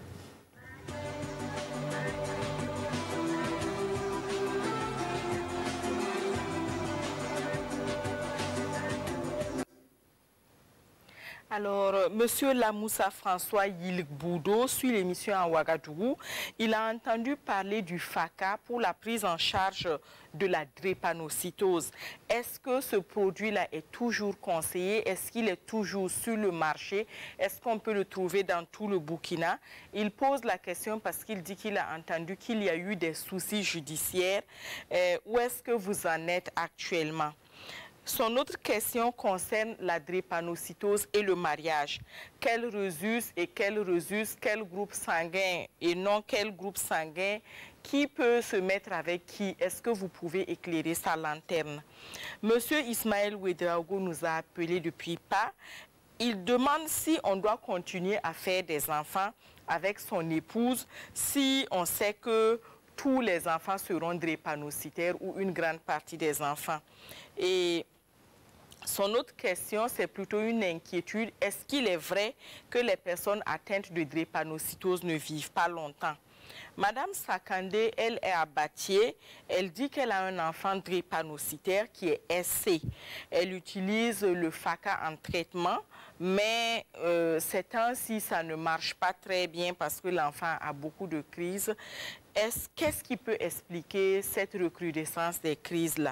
Alors, Monsieur Lamoussa François Yilik-Boudo suit l'émission à Ouagadougou. Il a entendu parler du FACA pour la prise en charge de la drépanocytose. Est-ce que ce produit-là est toujours conseillé? Est-ce qu'il est toujours sur le marché? Est-ce qu'on peut le trouver dans tout le Burkina? Il pose la question parce qu'il dit qu'il a entendu qu'il y a eu des soucis judiciaires. Où est-ce que vous en êtes actuellement? Son autre question concerne la drépanocytose et le mariage. Quel resus et quel resus, quel groupe sanguin et non quel groupe sanguin, qui peut se mettre avec qui? Est-ce que vous pouvez éclairer sa lanterne? Monsieur Ismaël Ouedraogo nous a appelé depuis pas. Il demande si on doit continuer à faire des enfants avec son épouse, si on sait que tous les enfants seront drépanocytaires ou une grande partie des enfants. Et son autre question, c'est plutôt une inquiétude. Est-ce qu'il est vrai que les personnes atteintes de drépanocytose ne vivent pas longtemps? Madame Sakandé, elle est à Batié. Elle dit qu'elle a un enfant drépanocytaire qui est SC. Elle utilise le FACA en traitement, mais ces temps-ci, ça ne marche pas très bien parce que l'enfant a beaucoup de crises. Qu'est-ce qui peut expliquer cette recrudescence des crises-là?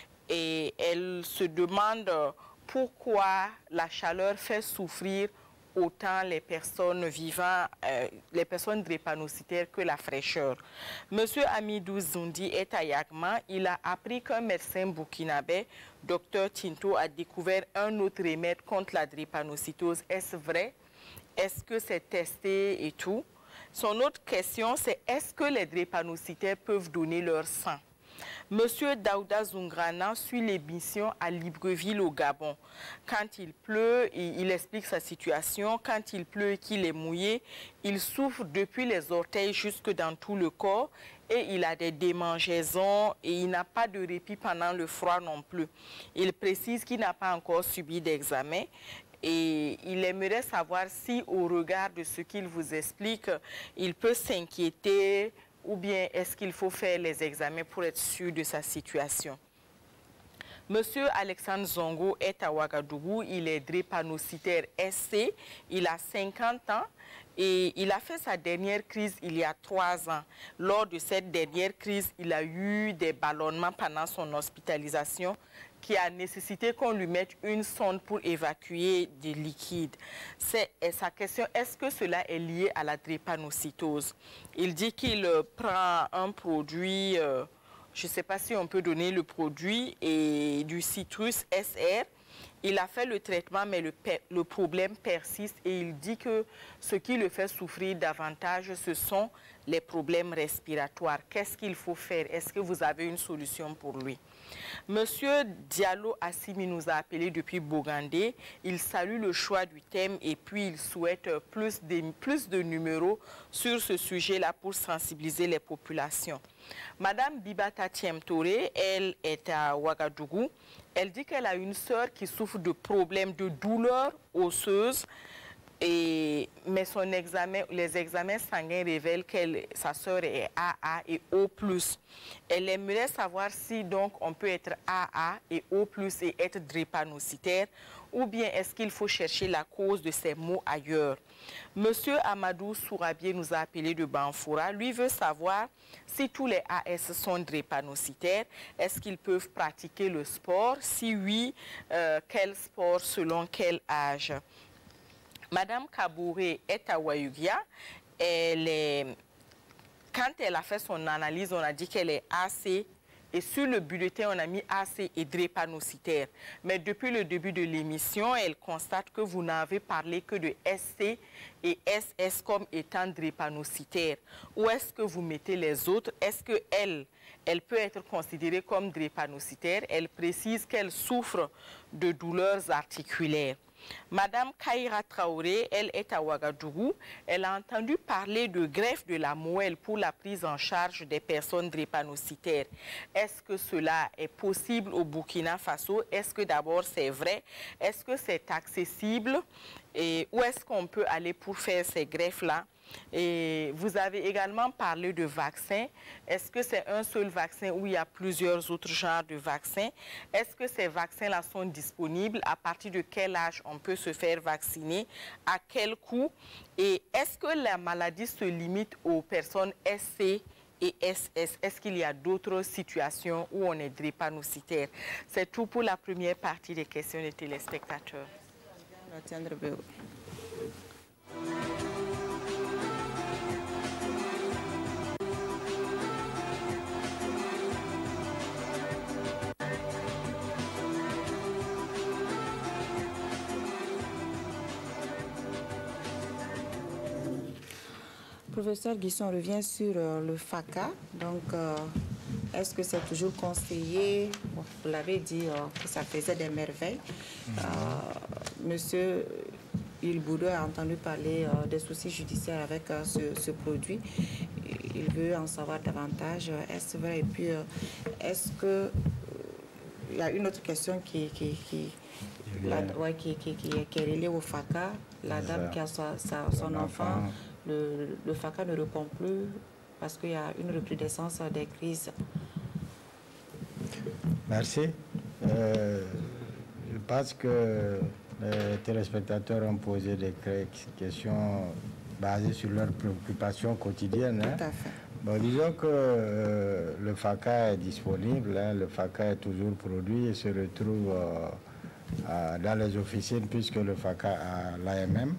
Et elle se demande pourquoi la chaleur fait souffrir autant les personnes vivant, les personnes drépanocytaires que la fraîcheur. Monsieur Amidou Zoundi est à Yagma. Il a appris qu'un médecin burkinabé, Dr Tinto, a découvert un autre remède contre la drépanocytose. Est-ce vrai? Est-ce que c'est testé et tout? Son autre question, c'est est-ce que les drépanocytaires peuvent donner leur sang? Monsieur Daouda Zungrana suit l'émission à Libreville au Gabon. Quand il pleut, il explique sa situation. Quand il pleut et qu'il est mouillé, il souffre depuis les orteils jusque dans tout le corps et il a des démangeaisons et il n'a pas de répit pendant le froid non plus. Il précise qu'il n'a pas encore subi d'examen. Et il aimerait savoir si, au regard de ce qu'il vous explique, il peut s'inquiéter ou bien est-ce qu'il faut faire les examens pour être sûr de sa situation. Monsieur Alexandre Zongo est à Ouagadougou, il est drépanocytaire SC, il a 50 ans et il a fait sa dernière crise il y a 3 ans. Lors de cette dernière crise, il a eu des ballonnements pendant son hospitalisation qui a nécessité qu'on lui mette une sonde pour évacuer des liquides. Sa question, est-ce que cela est lié à la drépanocytose? Il dit qu'il prend un produit, je ne sais pas si on peut donner le produit, et du citrus SR. Il a fait le traitement, mais le problème persiste et il dit que ce qui le fait souffrir davantage, ce sont les problèmes respiratoires. Qu'est-ce qu'il faut faire? Est-ce que vous avez une solution pour lui? Monsieur Diallo Assimi nous a appelé depuis Bogandé. Il salue le choix du thème et puis il souhaite plus de numéros sur ce sujet-là pour sensibiliser les populations. Madame Bibata Thiemtore, elle est à Ouagadougou. Elle dit qu'elle a une sœur qui souffre de problèmes de douleurs osseuses. Mais les examens sanguins révèlent que sa sœur est AA et O+. Elle aimerait savoir si donc on peut être AA et O+ et être drépanocytaire, ou bien est-ce qu'il faut chercher la cause de ces maux ailleurs. Monsieur Amadou Sourabier nous a appelé de Banfoura. Lui veut savoir si tous les AS sont drépanocytaires. Est-ce qu'ils peuvent pratiquer le sport? Si oui, quel sport selon quel âge? Madame Kabouré est à Wayugia. Quand elle a fait son analyse, on a dit qu'elle est AC. Et sur le bulletin, on a mis AC et drépanocytaire. Mais depuis le début de l'émission, elle constate que vous n'avez parlé que de SC et SS comme étant drépanocytaire. Où est-ce que vous mettez les autres? Est-ce qu'elle peut être considérée comme drépanocytaire? Elle précise qu'elle souffre de douleurs articulaires. Madame Kaira Traoré, elle est à Ouagadougou. Elle a entendu parler de greffe de la moelle pour la prise en charge des personnes drépanocytaires. Est-ce que cela est possible au Burkina Faso? Est-ce que d'abord c'est vrai? Est-ce que c'est accessible? Et où est-ce qu'on peut aller pour faire ces greffes-là? Et vous avez également parlé de vaccins. Est-ce que c'est un seul vaccin ou il y a plusieurs autres genres de vaccins? Est-ce que ces vaccins-là sont disponibles? À partir de quel âge on peut se faire vacciner? À quel coût? Et est-ce que la maladie se limite aux personnes SC et SS? Est-ce qu'il y a d'autres situations où on est drépanocytaire? C'est tout pour la première partie des questions des téléspectateurs. Professeur Guisson revient sur le FACA. Donc, est-ce que c'est toujours conseillé? Bon, vous l'avez dit que ça faisait des merveilles. Monsieur Ilboudo a entendu parler des soucis judiciaires avec ce produit. Il veut en savoir davantage. Est-ce vrai? Et puis, est-ce que... Il y a une autre question qui est reliée au FACA. La dame qui a son enfant... Le FACA ne répond plus parce qu'il y a une recrudescence des crises. Merci. Je pense que les téléspectateurs ont posé des questions basées sur leurs préoccupations quotidiennes. Tout à fait. Bon, disons que le FACA est disponible, le FACA est toujours produit et se retrouve dans les officines puisque le FACA a l'AMM.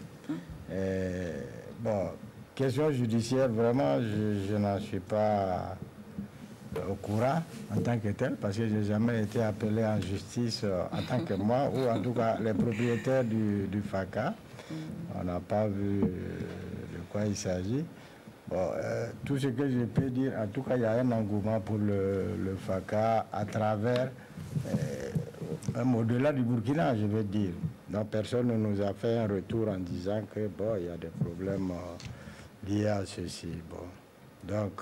Bon, question judiciaire, vraiment, je n'en suis pas au courant en tant que tel, parce que je n'ai jamais été appelé en justice en tant que moi, ou en tout cas les propriétaires du FACA. On n'a pas vu de quoi il s'agit. Bon, tout ce que je peux dire, en tout cas, il y a un engouement pour le FACA à travers, au-delà du Burkina, je veux dire. Donc personne ne nous a fait un retour en disant que bon, il y a des problèmes liés à ceci. Bon. Donc,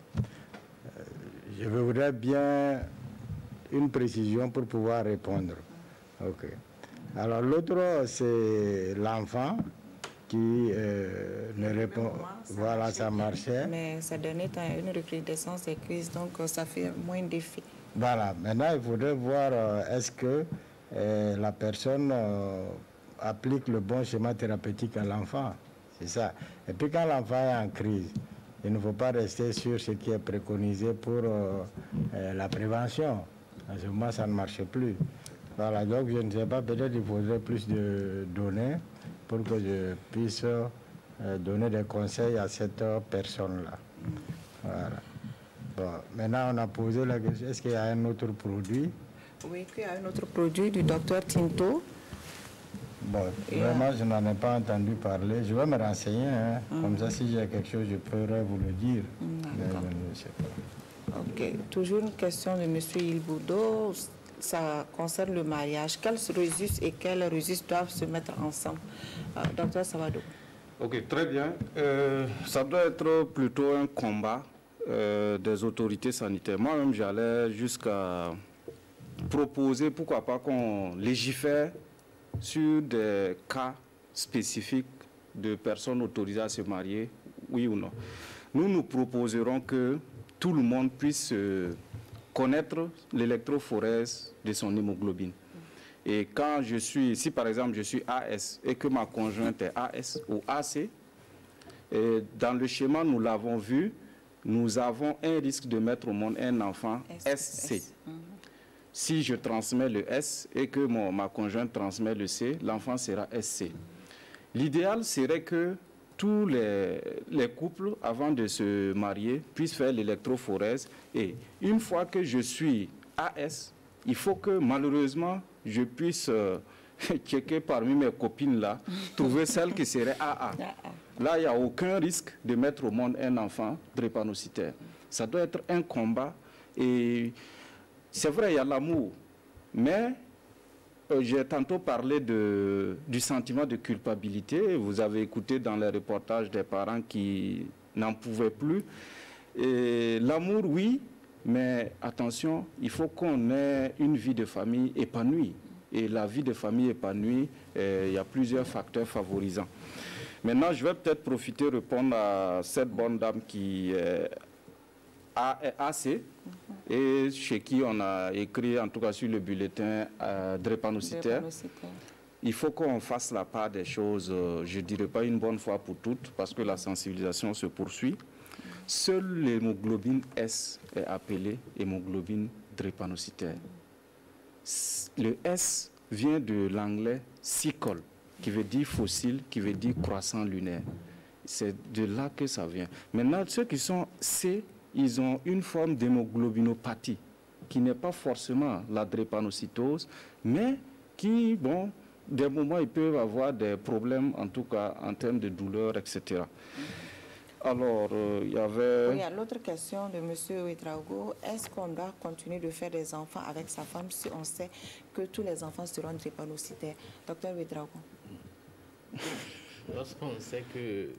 je voudrais bien une précision pour pouvoir répondre. Ok. Alors l'autre, c'est l'enfant qui ne répond. Voilà, ça marchait. Mais ça donnait une recrudescence des crises, donc ça fait moins d'effet. Voilà. Maintenant, il faudrait voir est-ce que la personne applique le bon schéma thérapeutique à l'enfant. C'est ça. Et puis quand l'enfant est en crise, il ne faut pas rester sur ce qui est préconisé pour la prévention. À ce moment, ça ne marche plus. Voilà, donc je ne sais pas, peut-être il faudrait plus de données pour que je puisse donner des conseils à cette personne-là. Voilà. Bon, maintenant, on a posé la question, est-ce qu'il y a un autre produit? Oui, qu'il y a un autre produit du docteur Tinto. Bon, vraiment, je n'en ai pas entendu parler. Je vais me renseigner. Hein. Comme ça, si j'ai quelque chose, je pourrais vous le dire. Mais je ne sais pas. Ok. Toujours une question de M. Ilboudo. Ça concerne le mariage. Quels registres et quels registres doivent se mettre ensemble? Docteur Savado. Ok, très bien. Ça doit être plutôt un combat des autorités sanitaires. Moi-même, j'allais jusqu'à proposer, pourquoi pas, qu'on légifère sur des cas spécifiques de personnes autorisées à se marier, oui ou non. Nous proposerons que tout le monde puisse connaître l'électrophorèse de son hémoglobine. Et quand je suis, si par exemple je suis AS et que ma conjointe est AS ou AC, et dans le schéma, nous l'avons vu, nous avons un risque de mettre au monde un enfant SC. Si je transmets le S et que ma conjointe transmet le C, l'enfant sera SC. L'idéal serait que tous les couples, avant de se marier, puissent faire l'électrophorèse. Et une fois que je suis AS, il faut que malheureusement, je puisse checker parmi mes copines là, trouver celle qui serait AA. Là, il n'y a aucun risque de mettre au monde un enfant drépanocytaire. Ça doit être un combat. Et c'est vrai, il y a l'amour, mais j'ai tantôt parlé du sentiment de culpabilité. Vous avez écouté dans les reportages des parents qui n'en pouvaient plus. Et l'amour, oui, mais attention, il faut qu'on ait une vie de famille épanouie. Et la vie de famille épanouie, il y a plusieurs facteurs favorisants. Maintenant, je vais peut-être profiter de répondre à cette bonne dame qui est AC et chez qui on a écrit, en tout cas sur le bulletin, drépanocytaire. Il faut qu'on fasse la part des choses, je ne dirais pas une bonne fois pour toutes, parce que la sensibilisation se poursuit. Seule l'hémoglobine S est appelée hémoglobine drépanocytaire. Le S vient de l'anglais sickle, qui veut dire fossile, qui veut dire croissant lunaire. C'est de là que ça vient. Maintenant, ceux qui sont C, ils ont une forme d'hémoglobinopathie, qui n'est pas forcément la drépanocytose, mais qui, bon, des moments, ils peuvent avoir des problèmes, en tout cas en termes de douleur, etc. Alors, il y avait... Oui, l'autre question de M. Ouedraogo, est-ce qu'on doit continuer de faire des enfants avec sa femme si on sait que tous les enfants seront drépanocytaires? Docteur Ouedraogo. Lorsqu'on sait que,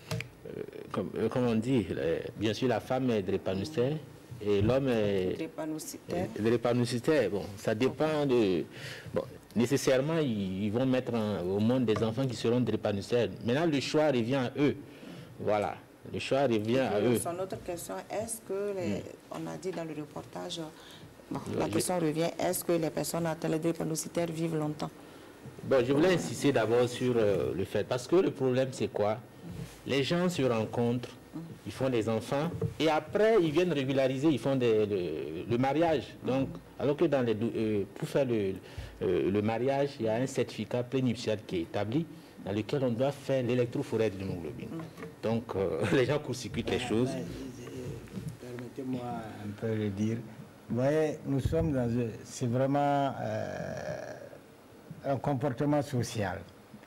comme on dit, bien sûr la femme est drépanocytaire et l'homme est drépanocytaire. Bon, ça dépend de... Bon, nécessairement, ils vont mettre au monde des enfants qui seront drépanocytaires. Maintenant, le choix revient à eux. Voilà. Le choix revient à eux. Son autre question, est-ce que, on a dit dans le reportage, bon, la question revient, est-ce que les personnes atteintes de drépanocytaire vivent longtemps? Bon, je voulais insister d'abord sur le fait, parce que le problème c'est quoi? Les gens se rencontrent, ils font des enfants, et après ils viennent régulariser, ils font le mariage. Donc, alors que pour faire le mariage, il y a un certificat prénuptial qui est établi, dans lequel on doit faire l'électrophorèse de l'hémoglobine. Donc, les gens court-circuitent les choses. Permettez-moi un peu de dire. Vous voyez, nous sommes dans... C'est vraiment un comportement social.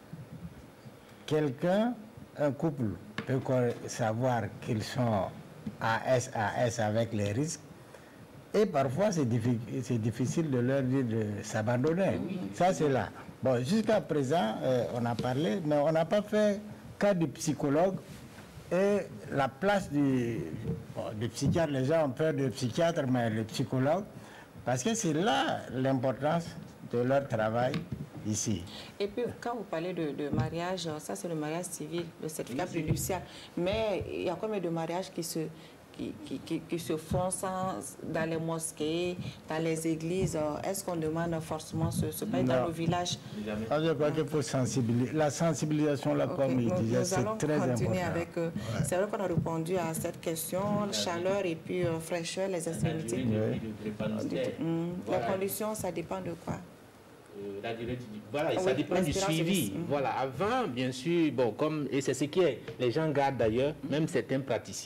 Un couple peut savoir qu'ils sont AS avec les risques, et parfois c'est difficile de leur dire de s'abandonner. Ça, c'est là. Bon, jusqu'à présent, on a parlé, mais on n'a pas fait cas du psychologue et la place du psychiatre. Les gens ont peur du psychiatre, mais le psychologue, parce que c'est là l'importance de leur travail ici. Et puis, quand vous parlez de mariage, ça c'est le mariage civil, le certificat prénuptial, mais il y a combien de mariages qui se font dans les mosquées, dans les églises? Est-ce qu'on demande forcément ce pays dans nos villages? Je crois qu'il faut sensibiliser. La sensibilisation, là, comme il disait, c'est très important. Avec, c'est vrai qu'on a répondu à cette question, chaleur et puis fraîcheur, les extrémités. Les conditions, ça dépend de quoi? La durée voilà, ça dépend du suivi. Voilà, avant, bien sûr, bon, et c'est ce qui est, les gens gardent d'ailleurs, même certains praticiens,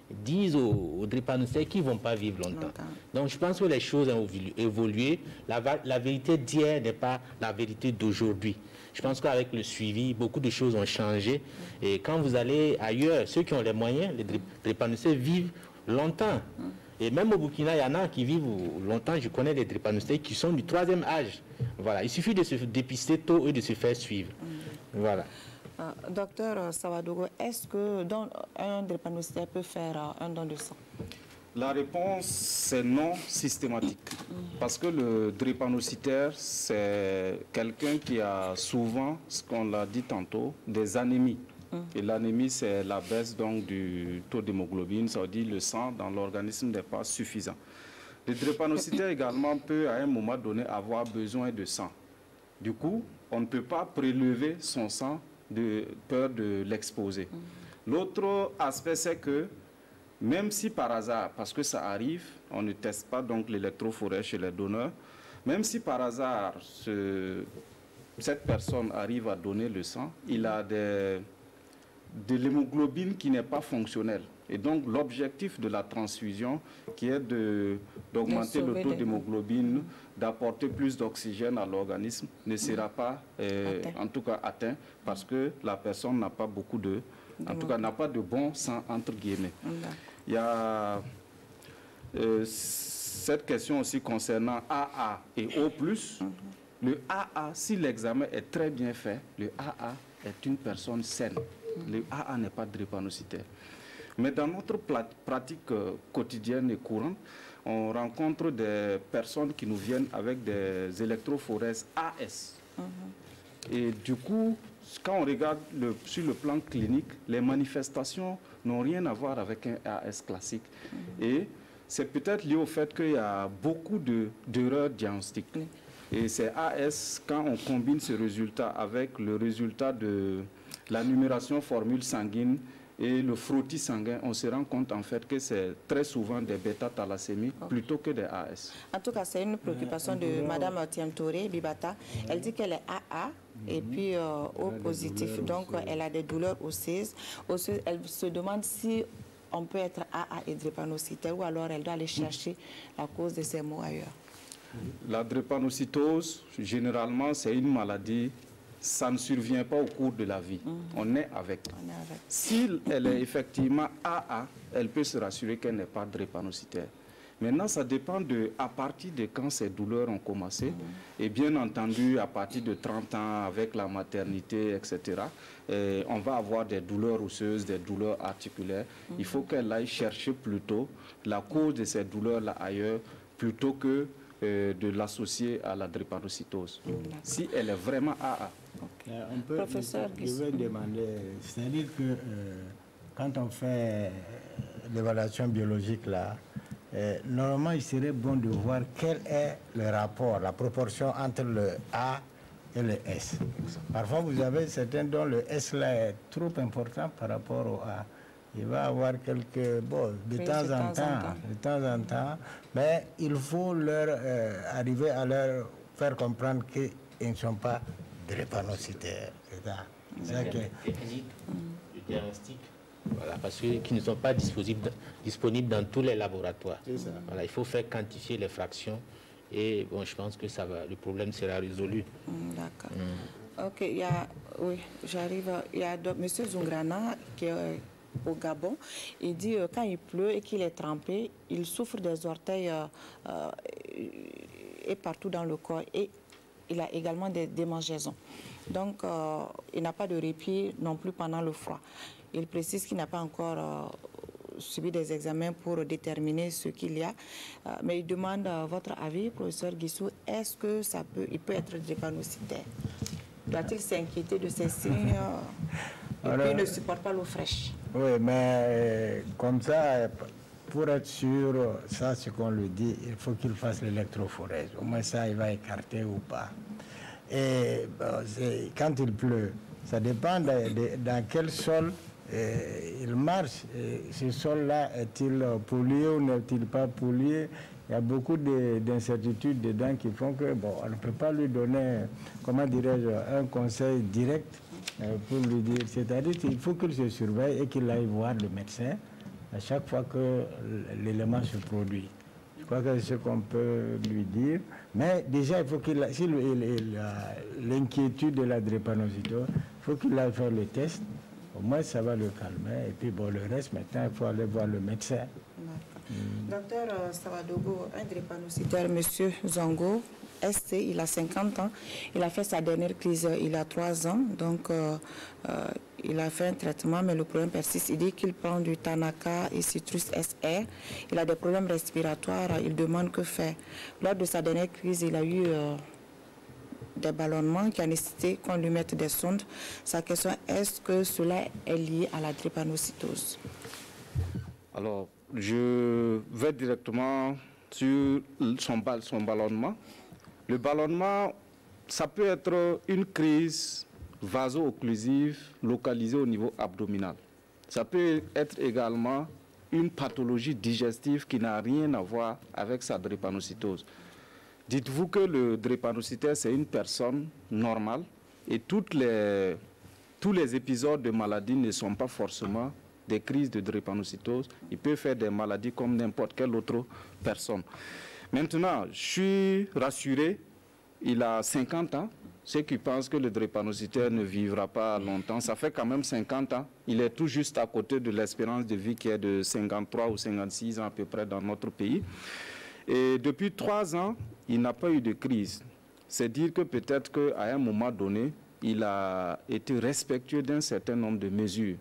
disent aux drépanocytaires qu'ils ne vont pas vivre longtemps. Donc je pense que les choses ont évolué. La vérité d'hier n'est pas la vérité d'aujourd'hui. Je pense qu'avec le suivi, beaucoup de choses ont changé. Et quand vous allez ailleurs, ceux qui ont les moyens, les drépanocytaires vivent longtemps. Et même au Burkina, il y en a qui vivent longtemps. Je connais des drépanocytaires qui sont du 3e âge. Voilà. Il suffit de se dépister tôt et de se faire suivre. Voilà. Docteur Sawadogo, est-ce que un drépanocytaire peut faire un don de sang? La réponse, c'est non systématique. Parce que le drépanocytaire, c'est quelqu'un qui a souvent, ce qu'on l'a dit tantôt, des anémies. Et l'anémie, c'est la baisse donc du taux d'hémoglobine, ça veut dire le sang dans l'organisme n'est pas suffisant. Le drépanocytaire également peut, à un moment donné, avoir besoin de sang. Du coup, on ne peut pas prélever son sang de peur de l'exposer. L'autre aspect, c'est que même si par hasard, parce que ça arrive, on ne teste pas donc l'électrophorèse chez les donneurs, même si par hasard cette personne arrive à donner le sang, il a de l'hémoglobine qui n'est pas fonctionnelle. Et donc l'objectif de la transfusion, qui est d'augmenter le taux d'hémoglobine, d'apporter plus d'oxygène à l'organisme, ne sera pas en tout cas atteint parce que la personne n'a pas beaucoup de... En tout cas, n'a pas de bon sang, entre guillemets. Il y a cette question aussi concernant AA et O+. Le AA, si l'examen est très bien fait, le AA est une personne saine. Le AA n'est pas drépanocytaire. Mais dans notre pratique quotidienne et courante, on rencontre des personnes qui nous viennent avec des électrophorèses AS. Et du coup, quand on regarde sur le plan clinique, les manifestations n'ont rien à voir avec un AS classique. Et c'est peut-être lié au fait qu'il y a beaucoup d'erreurs diagnostiques. Et c'est AS, quand on combine ce résultat avec le résultat de la numération formule sanguine et le frottis sanguin, on se rend compte en fait que c'est très souvent des bêta-thalassémies plutôt que des AS. En tout cas, c'est une préoccupation de Mme Tiamtoré Bibata. Elle dit qu'elle est AA et puis O positif, donc elle a des douleurs osseuses. Elle se demande si on peut être AA et drépanocytaire ou alors elle doit aller chercher la cause de ces maux ailleurs. La drépanocytose, généralement, c'est une maladie. Ça ne survient pas au cours de la vie. On est avec. Si elle est effectivement AA, elle peut se rassurer qu'elle n'est pas drépanocytaire. Maintenant, ça dépend à partir de quand ces douleurs ont commencé. Et bien entendu, à partir de 30 ans, avec la maternité, etc., on va avoir des douleurs osseuses, des douleurs articulaires. Il faut qu'elle aille chercher plutôt la cause de ces douleurs-là ailleurs, plutôt que de l'associer à la drépanocytose. Si elle est vraiment AA. On peut, Professeur je vais demander, c'est-à-dire que quand on fait l'évaluation biologique là, normalement il serait bon de voir quel est le rapport, la proportion entre le A et le S. Parfois vous avez certains dont le S là est trop important par rapport au A. Il va avoir quelques... Bon, de temps en temps, mais il faut leur arriver à leur faire comprendre qu'ils ne sont pas drépanocytaires. C'est ça que... Technique de diagnostic, voilà, parce qu'ils ne sont pas disponibles dans tous les laboratoires. Voilà, il faut faire quantifier les fractions et bon, je pense que ça va, le problème sera résolu. D'accord. Ok, oui, j'arrive. Il y a M. Zungrana qui est au Gabon. Il dit quand il pleut et qu'il est trempé, il souffre des orteils et partout dans le corps. Et il a également des démangeaisons. Donc, il n'a pas de répit non plus pendant le froid. Il précise qu'il n'a pas encore subi des examens pour déterminer ce qu'il y a. Mais il demande votre avis, professeur Guissou, est-ce que il peut être drépanocytaire? Doit-il s'inquiéter de ces signes et puis il ne supporte pas l'eau fraîche? Oui, mais comme ça, pour être sûr, ça c'est qu'on le dit, il faut qu'il fasse l'électrophorèse. Au moins ça, il va écarter ou pas. Et quand il pleut, ça dépend dans quel sol il marche. Ce sol-là, est-il pollué ou n'est-il pas pollué? Il y a beaucoup d'incertitudes dedans qui font que, bon, on ne peut pas lui donner, comment dirais-je, un conseil direct pour lui dire. C'est-à-dire qu'il faut qu'il se surveille et qu'il aille voir le médecin à chaque fois que l'élément se produit. Je crois que c'est ce qu'on peut lui dire. Mais déjà, il faut qu'il a, si l'inquiétude de la drépanocytose, il faut qu'il aille faire le test. Au moins, ça va le calmer. Et puis, bon, le reste, maintenant, il faut aller voir le médecin. Docteur Savadogo, un drépanocytaire, monsieur Zongo, ST, il a 50 ans. Il a fait sa dernière crise il y a 3 ans. Donc, il a fait un traitement, mais le problème persiste. Il dit qu'il prend du Tanaka et Citrus SR. Il a des problèmes respiratoires. Il demande que faire. Lors de sa dernière crise, il a eu des ballonnements qui a nécessité qu'on lui mette des sondes. Sa question, est-ce que cela est lié à la drépanocytose? Alors, je vais directement sur son ballonnement. Le ballonnement, ça peut être une crise vaso-occlusive localisée au niveau abdominal. Ça peut être également une pathologie digestive qui n'a rien à voir avec sa drépanocytose. Dites-vous que le drépanocytaire, c'est une personne normale et tous les épisodes de maladie ne sont pas forcément des crises de drépanocytose. Il peut faire des maladies comme n'importe quelle autre personne. Maintenant, je suis rassuré, il a 50 ans. Ceux qui pensent que le drépanocytaire ne vivra pas longtemps, ça fait quand même 50 ans. Il est tout juste à côté de l'espérance de vie qui est de 53 ou 56 ans à peu près dans notre pays. Et depuis 3 ans, il n'a pas eu de crise. C'est dire que peut-être qu'à un moment donné, il a été respectueux d'un certain nombre de mesures.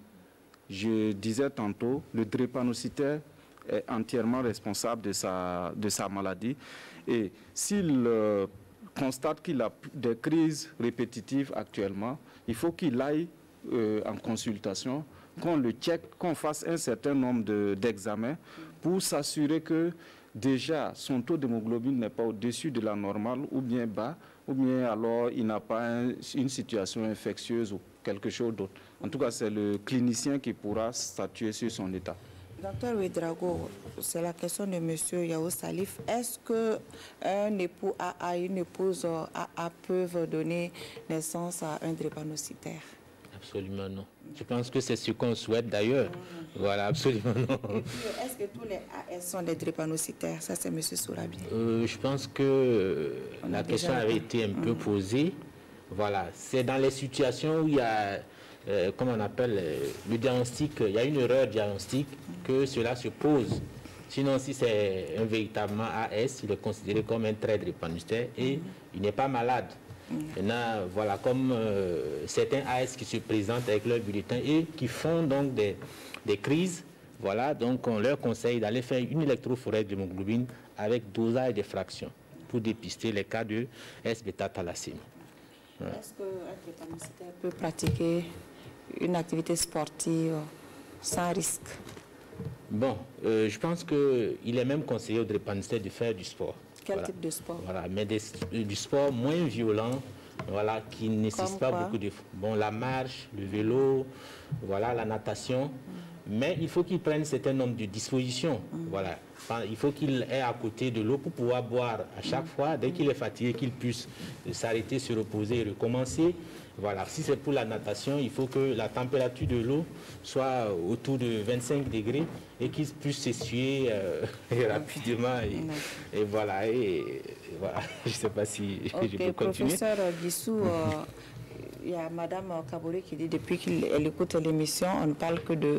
Je disais tantôt, le drépanocytaire est entièrement responsable de sa maladie. Et s'il constate qu'il a des crises répétitives actuellement, il faut qu'il aille en consultation, qu'on le check, qu'on fasse un certain nombre d'examens pour s'assurer que déjà son taux d'hémoglobine n'est pas au-dessus de la normale ou bien bas, ou bien alors il n'a pas une situation infectieuse ou quelque chose d'autre. En tout cas, c'est le clinicien qui pourra statuer sur son état. Docteur Ouedraogo, c'est la question de M. Yao Salif. Est-ce qu'un époux AA et une épouse AA peuvent donner naissance à un drépanocytaire? Absolument non. Je pense que c'est ce qu'on souhaite d'ailleurs. Voilà, absolument non. Est-ce que tous les AS sont des drépanocytaires? Ça, c'est M. Sourabi. Je pense que la question avait été un peu posée. Voilà, c'est dans les situations où il y a, comment on appelle, le diagnostic, il y a une erreur diagnostique que cela se pose. Sinon, si c'est un véritablement AS, il est considéré comme un trait drépanocytaire et il n'est pas malade. Maintenant, voilà, comme certains AS qui se présentent avec leur bulletin et qui font donc des crises, voilà, donc on leur conseille d'aller faire une électrophorèse d'hémoglobine avec dosage de fractions pour dépister les cas de S-bêta-thalassémie. Est-ce qu'un drépanocytaire peut pratiquer une activité sportive sans risque? Bon, je pense qu'il est même conseillé au drépanocytaire de faire du sport. Quel type de sport? Voilà, mais du sport moins violent, voilà, qui ne nécessite pas beaucoup de... Bon, la marche, le vélo, voilà, la natation. Mais il faut qu'il prenne un certain nombre de dispositions. Voilà. Enfin, il faut qu'il ait à côté de l'eau pour pouvoir boire à chaque fois. Dès qu'il est fatigué, qu'il puisse s'arrêter, se reposer et recommencer. Voilà. Si c'est pour la natation, il faut que la température de l'eau soit autour de 25 degrés et qu'il puisse s'essuyer rapidement. Et voilà. Et voilà. Je ne sais pas si je peux continuer. Professeur Guissou, il y a Mme Kabouré qui dit depuis qu'elle écoute l'émission, on ne parle que de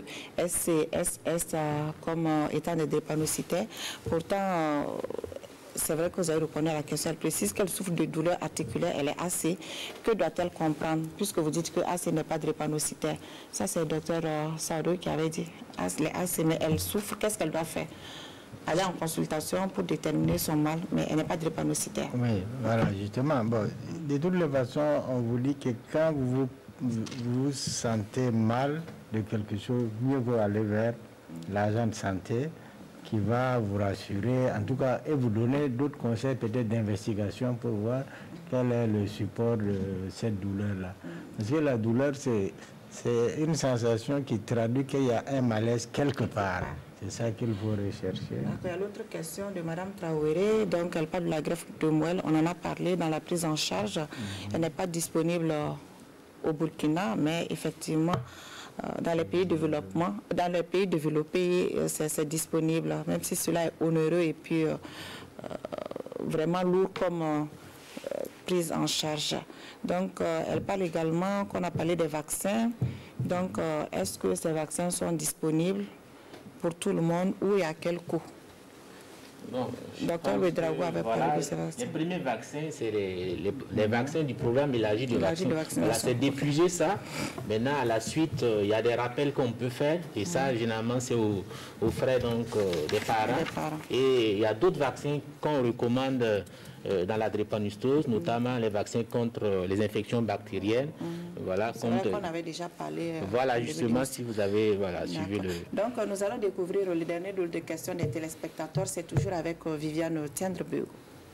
SCSS comme étant des drépanocytaires. Pourtant, c'est vrai que vous avez répondu à la question. Elle précise qu'elle souffre de douleurs articulaires, elle est AC. Que doit-elle comprendre, puisque vous dites que AC n'est pas drépanocytaire? Ça, c'est le docteur Sado qui avait dit. Elle est AC, mais elle souffre, qu'est-ce qu'elle doit faire? Aller en consultation pour déterminer son mal, mais elle n'est pas drépanocytaire. Oui, voilà, justement. Bon, de toutes les façons, on vous dit que quand vous vous sentez mal de quelque chose, mieux vaut aller vers l'agent de santé qui va vous rassurer, en tout cas, et vous donner d'autres conseils peut-être d'investigation pour voir quel est le support de cette douleur-là. Parce que la douleur, c'est une sensation qui traduit qu'il y a un malaise quelque part. C'est ça qu'il faut rechercher. Il y a l'autre question de Mme Traoré. Donc, elle parle de la greffe de moelle. On en a parlé dans la prise en charge. Elle n'est pas disponible au Burkina, mais effectivement, dans les pays développés, c'est disponible, même si cela est onéreux et puis vraiment lourd comme prise en charge. Donc, elle parle également qu'on a parlé des vaccins. Donc, est-ce que ces vaccins sont disponibles pour tout le monde ou et à quel coût? Bon, Docteur Ouedraogo avait parlé de ces vaccins. Les premiers vaccins, c'est les vaccins du programme élargi de vaccination. Voilà, c'est d'épuiser ça. Maintenant, à la suite, il y a des rappels qu'on peut faire. Et ça, généralement, c'est aux frais donc, des parents. Et il y a d'autres vaccins qu'on recommande dans la drépanocytose, notamment les vaccins contre les infections bactériennes. Voilà, c'est vrai qu'on avait déjà parlé. Voilà, justement, si vous avez suivi le... Donc, nous allons découvrir le dernier duel de questions des téléspectateurs. C'est toujours avec Viviane Tiendrebeu.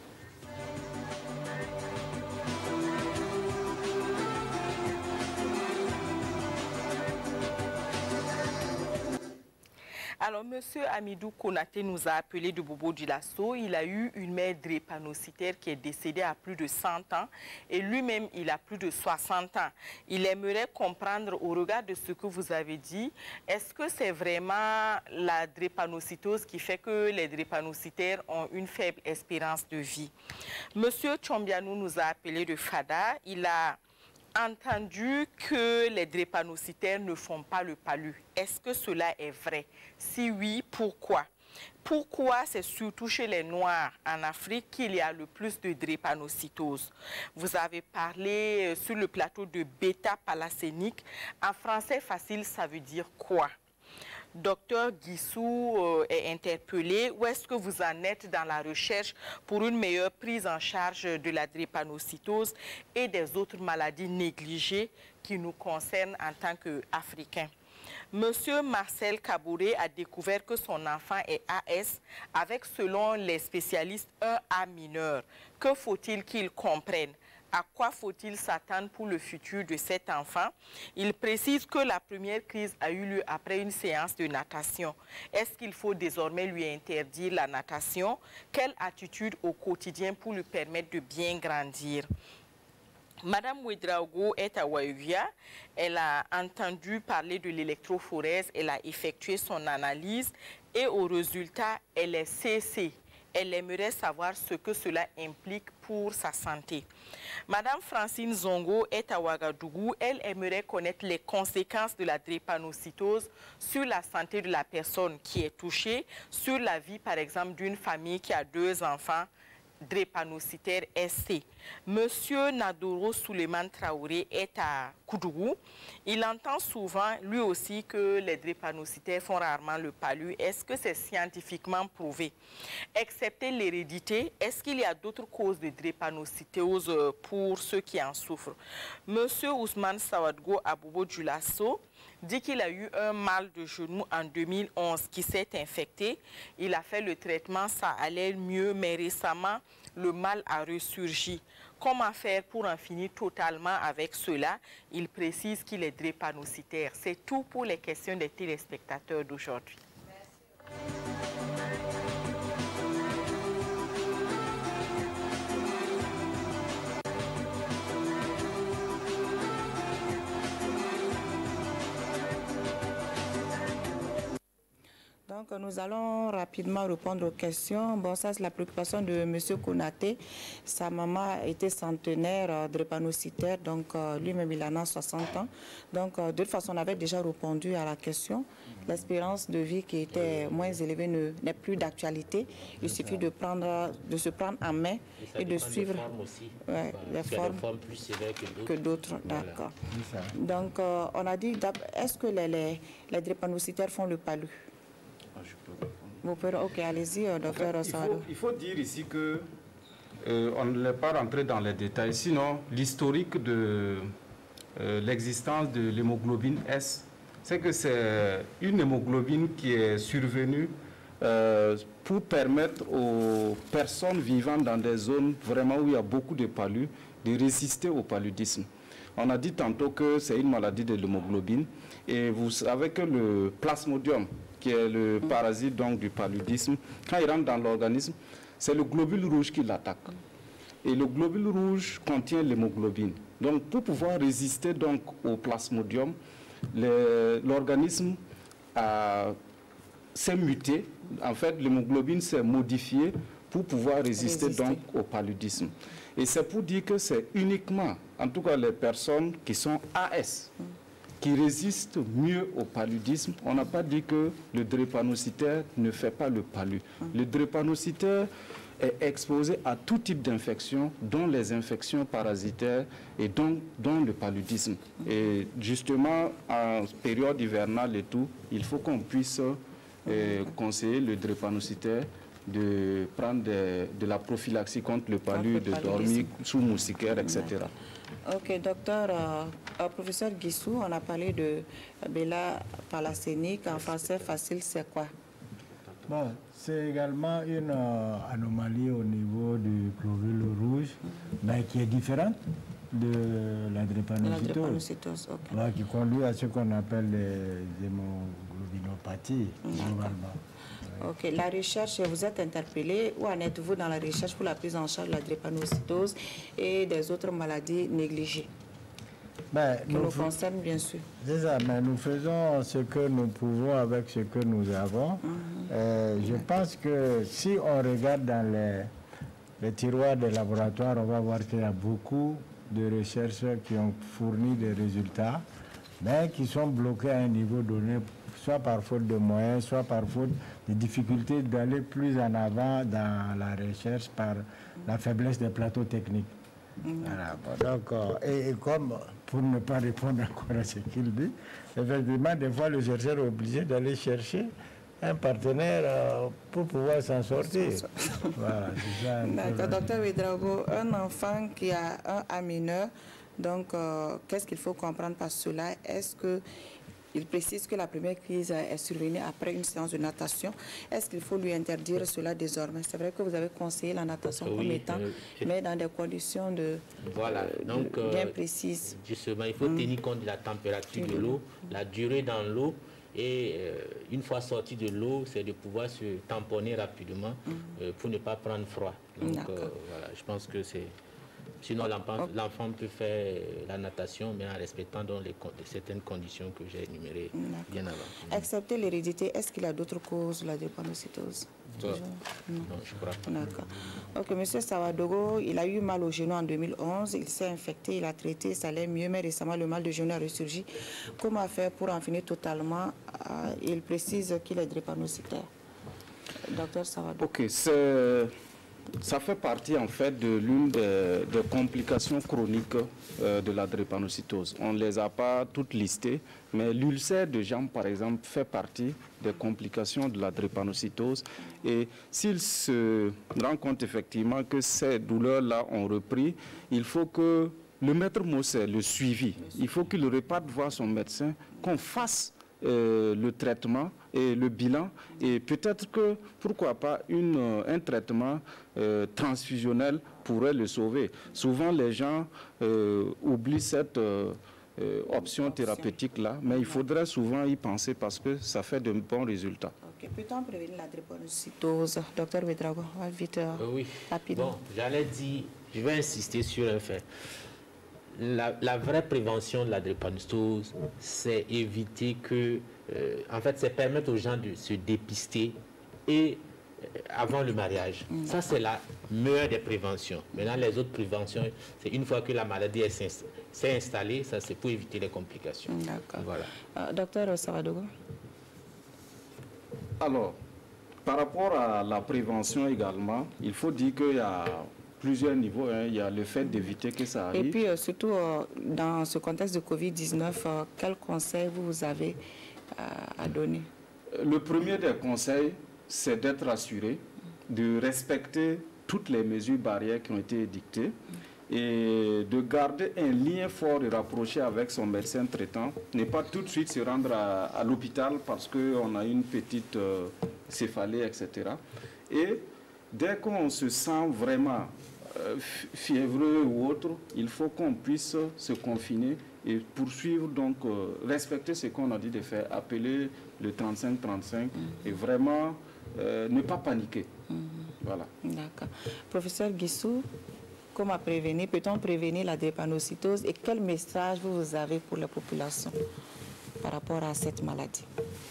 Alors, M. Amidou Konaté nous a appelé de Bobo-Dioulasso. Il a eu une mère drépanocytaire qui est décédée à plus de 100 ans et lui-même, il a plus de 60 ans. Il aimerait comprendre, au regard de ce que vous avez dit, est-ce que c'est vraiment la drépanocytose qui fait que les drépanocytaires ont une faible espérance de vie? M. Tchombianou nous a appelé de Fada. Il a entendu que les drépanocytaires ne font pas le palu. Est-ce que cela est vrai? Si oui, pourquoi? Pourquoi c'est surtout chez les Noirs en Afrique qu'il y a le plus de drépanocytose? Vous avez parlé sur le plateau de bêta-palacénique. En français facile, ça veut dire quoi? Docteur Guissou est interpellé. Où est-ce que vous en êtes dans la recherche pour une meilleure prise en charge de la drépanocytose et des autres maladies négligées qui nous concernent en tant qu'Africains? Monsieur Marcel Kabouré a découvert que son enfant est AS avec, selon les spécialistes, un A mineur. Que faut-il qu'il comprenne? À quoi faut-il s'attendre pour le futur de cet enfant? Il précise que la première crise a eu lieu après une séance de natation. Est-ce qu'il faut désormais lui interdire la natation? Quelle attitude au quotidien pour lui permettre de bien grandir? Madame Ouedraogo est à Waïvia. Elle a entendu parler de l'électrophorèse. Elle a effectué son analyse et au résultat, elle est cessée. Elle aimerait savoir ce que cela implique pour sa santé. Madame Francine Zongo est à Ouagadougou. Elle aimerait connaître les conséquences de la drépanocytose sur la santé de la personne qui est touchée, sur la vie, par exemple, d'une famille qui a 2 enfants drépanocytaires SC. Monsieur Nadoro Souleymane Traoré est à Koudougou. Il entend souvent, lui aussi, que les drépanocytaires font rarement le palu. Est-ce que c'est scientifiquement prouvé? Excepté l'hérédité, est-ce qu'il y a d'autres causes de drépanocytose pour ceux qui en souffrent? Monsieur Ousmane Sawadgo à Bobo-Dioulasso dit qu'il a eu un mal de genou en 2011 qui s'est infecté. Il a fait le traitement, ça allait mieux, mais récemment, le mal a ressurgi. Comment faire pour en finir totalement avec cela? Il précise qu'il est drépanocytaire. C'est tout pour les questions des téléspectateurs d'aujourd'hui. Donc, nous allons rapidement répondre aux questions. Bon, ça, c'est la préoccupation de M. Konaté. Sa maman était centenaire, drépanocytaire, donc lui-même, il en a 60 ans. Donc, de toute façon, on avait déjà répondu à la question. L'espérance de vie qui était moins élevée n'est plus d'actualité. Il suffit de se prendre en main et de suivre les formes plus sévères que d'autres. D'accord. Donc, on a dit, est-ce que les drépanocytaires font le palu? Vous pouvez, ok, allez-y, docteur Osawado. Il faut dire ici que on ne n'est pas rentré dans les détails. Sinon, l'historique de l'existence de l'hémoglobine S, c'est que c'est une hémoglobine qui est survenue pour permettre aux personnes vivant dans des zones vraiment où il y a beaucoup de palud de résister au paludisme. On a dit tantôt que c'est une maladie de l'hémoglobine et vous savez que le plasmodium, qui est le parasite donc, du paludisme, quand il rentre dans l'organisme, c'est le globule rouge qui l'attaque. Et le globule rouge contient l'hémoglobine. Donc pour pouvoir résister donc, au plasmodium, l'organisme s'est muté. En fait, l'hémoglobine s'est modifiée pour pouvoir résister donc au paludisme. Et c'est pour dire que c'est uniquement, en tout cas les personnes qui sont AS, qui résistent mieux au paludisme. On n'a pas dit que le drépanocytaire ne fait pas le palu. Le drépanocytaire est exposé à tout type d'infections, dont les infections parasitaires et dont le paludisme. Et justement, en période hivernale et tout, il faut qu'on puisse conseiller le drépanocytaire de prendre de la prophylaxie contre le palu, de dormir sous moustiquaire, etc. Ok, docteur, professeur Guissou, on a parlé de Bella thalassénique. En français facile, c'est quoi? Bon, c'est également une anomalie au niveau du globule rouge, mais qui est différente de la drépanocytose, qui conduit à ce qu'on appelle les hémoglobinopathies, globalement. Ok, la recherche, vous êtes interpellé. Où en êtes-vous dans la recherche pour la prise en charge de la drépanocytose et des autres maladies négligées qui nous concernent, bien sûr? C'est ça, mais nous faisons ce que nous pouvons avec ce que nous avons. Je pense que si on regarde dans les tiroirs des laboratoires, on va voir qu'il y a beaucoup de chercheurs qui ont fourni des résultats, mais qui sont bloqués à un niveau donné, soit par faute de moyens, soit par faute de difficultés d'aller plus en avant dans la recherche par la faiblesse des plateaux techniques. Voilà, bon, donc, et comme, pour ne pas répondre encore à ce qu'il dit, effectivement, des fois, le chercheur est obligé d'aller chercher un partenaire pour pouvoir s'en sortir. Voilà, c'est ça. D'accord, docteur Ouédraogo, un enfant qui a un A mineur, donc qu'est-ce qu'il faut comprendre par cela? Est-ce que il précise que la première crise est survenue après une séance de natation. Est-ce qu'il faut lui interdire cela désormais? C'est vrai que vous avez conseillé la natation comme étant, mais dans des conditions bien précises. Justement, il faut tenir compte de la température de l'eau, la durée dans l'eau, et une fois sorti de l'eau, c'est de pouvoir se tamponner rapidement pour ne pas prendre froid. Donc voilà, je pense que c'est... Sinon, l'enfant peut faire la natation, mais en respectant donc certaines conditions que j'ai énumérées bien avant. Excepté l'hérédité, est-ce qu'il y a d'autres causes de la drépanocytose? Non, je crois pas. D'accord. Ok, M. Sawadogo, il a eu mal au genou en 2011, il s'est infecté, il a traité, ça allait mieux, mais récemment, le mal de genou a ressurgi. Comment faire pour en finir totalement? Il précise qu'il est drépanocytaire. Docteur Sawadogo. Ok, ça fait partie en fait de l'une des complications chroniques de la drépanocytose. On ne les a pas toutes listées, mais l'ulcère de jambe, par exemple, fait partie des complications de la drépanocytose. Et s'il se rend compte effectivement que ces douleurs-là ont repris, il faut que le maître mot, c'est le suivi. Il faut qu'il reparte voir son médecin, qu'on fasse le traitement et le bilan, et peut-être que, pourquoi pas, un traitement transfusionnel pourrait le sauver. Souvent, les gens oublient cette option thérapeutique-là, mais il faudrait souvent y penser parce que ça fait de bons résultats. Peut-on prévenir la drépanocytose? Docteur Ouédraogo, vite, oui. rapidement. Bon, j'allais dire, je vais insister sur un fait. La vraie prévention de la drépanocytose, c'est éviter que, en fait, c'est permettre aux gens de se dépister et avant le mariage. Ça, c'est la meilleure des préventions. Maintenant, les autres préventions, c'est une fois que la maladie s'est installée, ça c'est pour éviter les complications. D'accord. Voilà. Docteur Sawadogo. Alors, par rapport à la prévention également, il faut dire qu'il y a plusieurs niveaux. Il y a le fait d'éviter que ça arrive. Et puis, surtout, dans ce contexte de Covid-19, quels conseils vous avez à donner? Le premier des conseils, c'est d'être rassuré, de respecter toutes les mesures barrières qui ont été édictées et de garder un lien fort et rapproché avec son médecin traitant. Ne pas tout de suite se rendre à l'hôpital parce qu'on a une petite céphalée, etc. Et dès qu'on se sent vraiment fiévreux ou autre, il faut qu'on puisse se confiner et poursuivre, donc respecter ce qu'on a dit de faire, appeler le 35-35 et vraiment ne pas paniquer. Voilà. D'accord. Professeur Guissou, comment prévenir? Peut-on prévenir la drépanocytose et quel message vous avez pour la population? par rapport à cette maladie?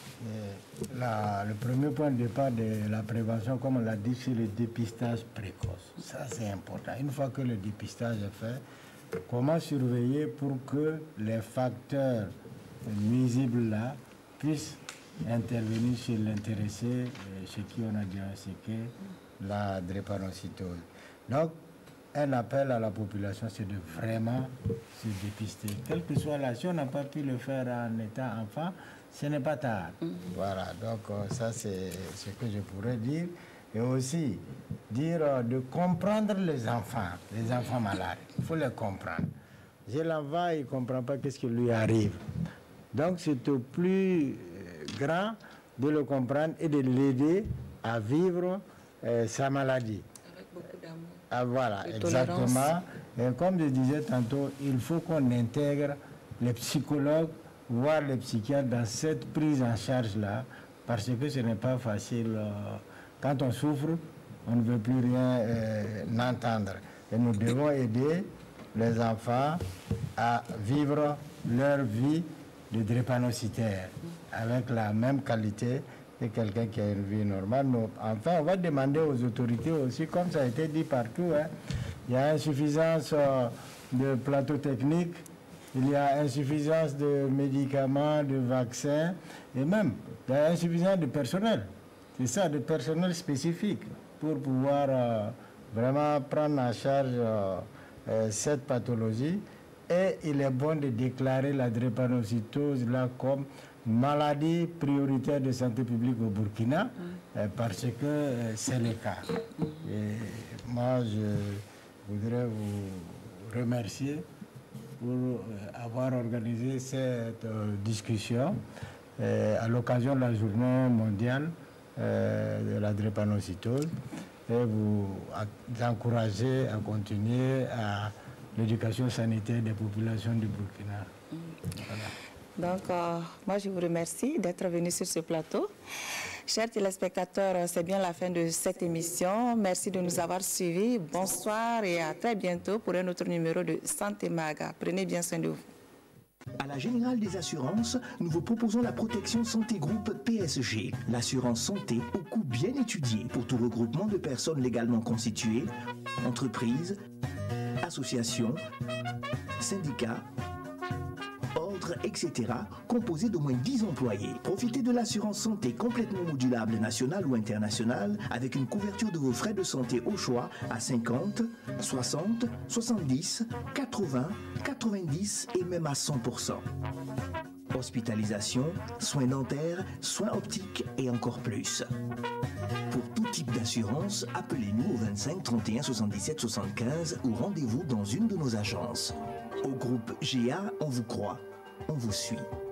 Le premier point de départ de la prévention, comme on l'a dit, c'est le dépistage précoce. Ça, c'est important. Une fois que le dépistage est fait, comment surveiller pour que les facteurs nuisibles là puissent intervenir chez l'intéressé, chez qui on a diagnostiqué la drépanocytose. Donc, un appel à la population, c'est de vraiment se dépister. Quel que soit l'âge, si on n'a pas pu le faire en étant enfant, ce n'est pas tard. Voilà, donc ça c'est ce que je pourrais dire. Et aussi, dire de comprendre les enfants malades. Il faut les comprendre. J'ai l'enfant, il ne comprend pas qu'est-ce qui lui arrive. Donc c'est au plus grand de le comprendre et de l'aider à vivre sa maladie. Avec beaucoup d'amour. Ah, voilà, de exactement. tolérance. Et comme je disais tantôt, il faut qu'on intègre les psychologues, voire les psychiatres dans cette prise en charge-là, parce que ce n'est pas facile. Quand on souffre, on ne veut plus rien entendre. Et nous devons aider les enfants à vivre leur vie de drépanocytaire avec la même qualité que quelqu'un qui a une vie normale. Mais enfin, on va demander aux autorités aussi, comme ça a été dit partout, hein, il y a insuffisance de plateaux techniques, il y a insuffisance de médicaments, de vaccins, et même il y a insuffisance de personnel. C'est ça, de personnel spécifique pour pouvoir vraiment prendre en charge cette pathologie. Et il est bon de déclarer la drépanocytose là comme maladie prioritaire de santé publique au Burkina, parce que c'est le cas. Et moi, je voudrais vous remercier pour avoir organisé cette discussion à l'occasion de la journée mondiale de la drépanocytose et vous encourager à continuer à l'éducation sanitaire des populations du Burkina. Voilà. Donc, moi, je vous remercie d'être venu sur ce plateau. Chers téléspectateurs, c'est bien la fin de cette émission. Merci de nous avoir suivis. Bonsoir et à très bientôt pour un autre numéro de Santé Maga. Prenez bien soin de vous. À la Générale des Assurances, nous vous proposons la protection santé groupe PSG, l'assurance santé au coût bien étudié pour tout regroupement de personnes légalement constituées, entreprises, associations, syndicats, ordres, etc., composés d'au moins 10 employés. Profitez de l'assurance santé complètement modulable nationale ou internationale avec une couverture de vos frais de santé au choix à 50, 60, 70, 80, 90 et même à 100%. Hospitalisation, soins dentaires, soins optiques et encore plus. Pour tout type d'assurance, appelez-nous au 25 31 77 75 ou rendez-vous dans une de nos agences. Au groupe GA, on vous croit, on vous suit.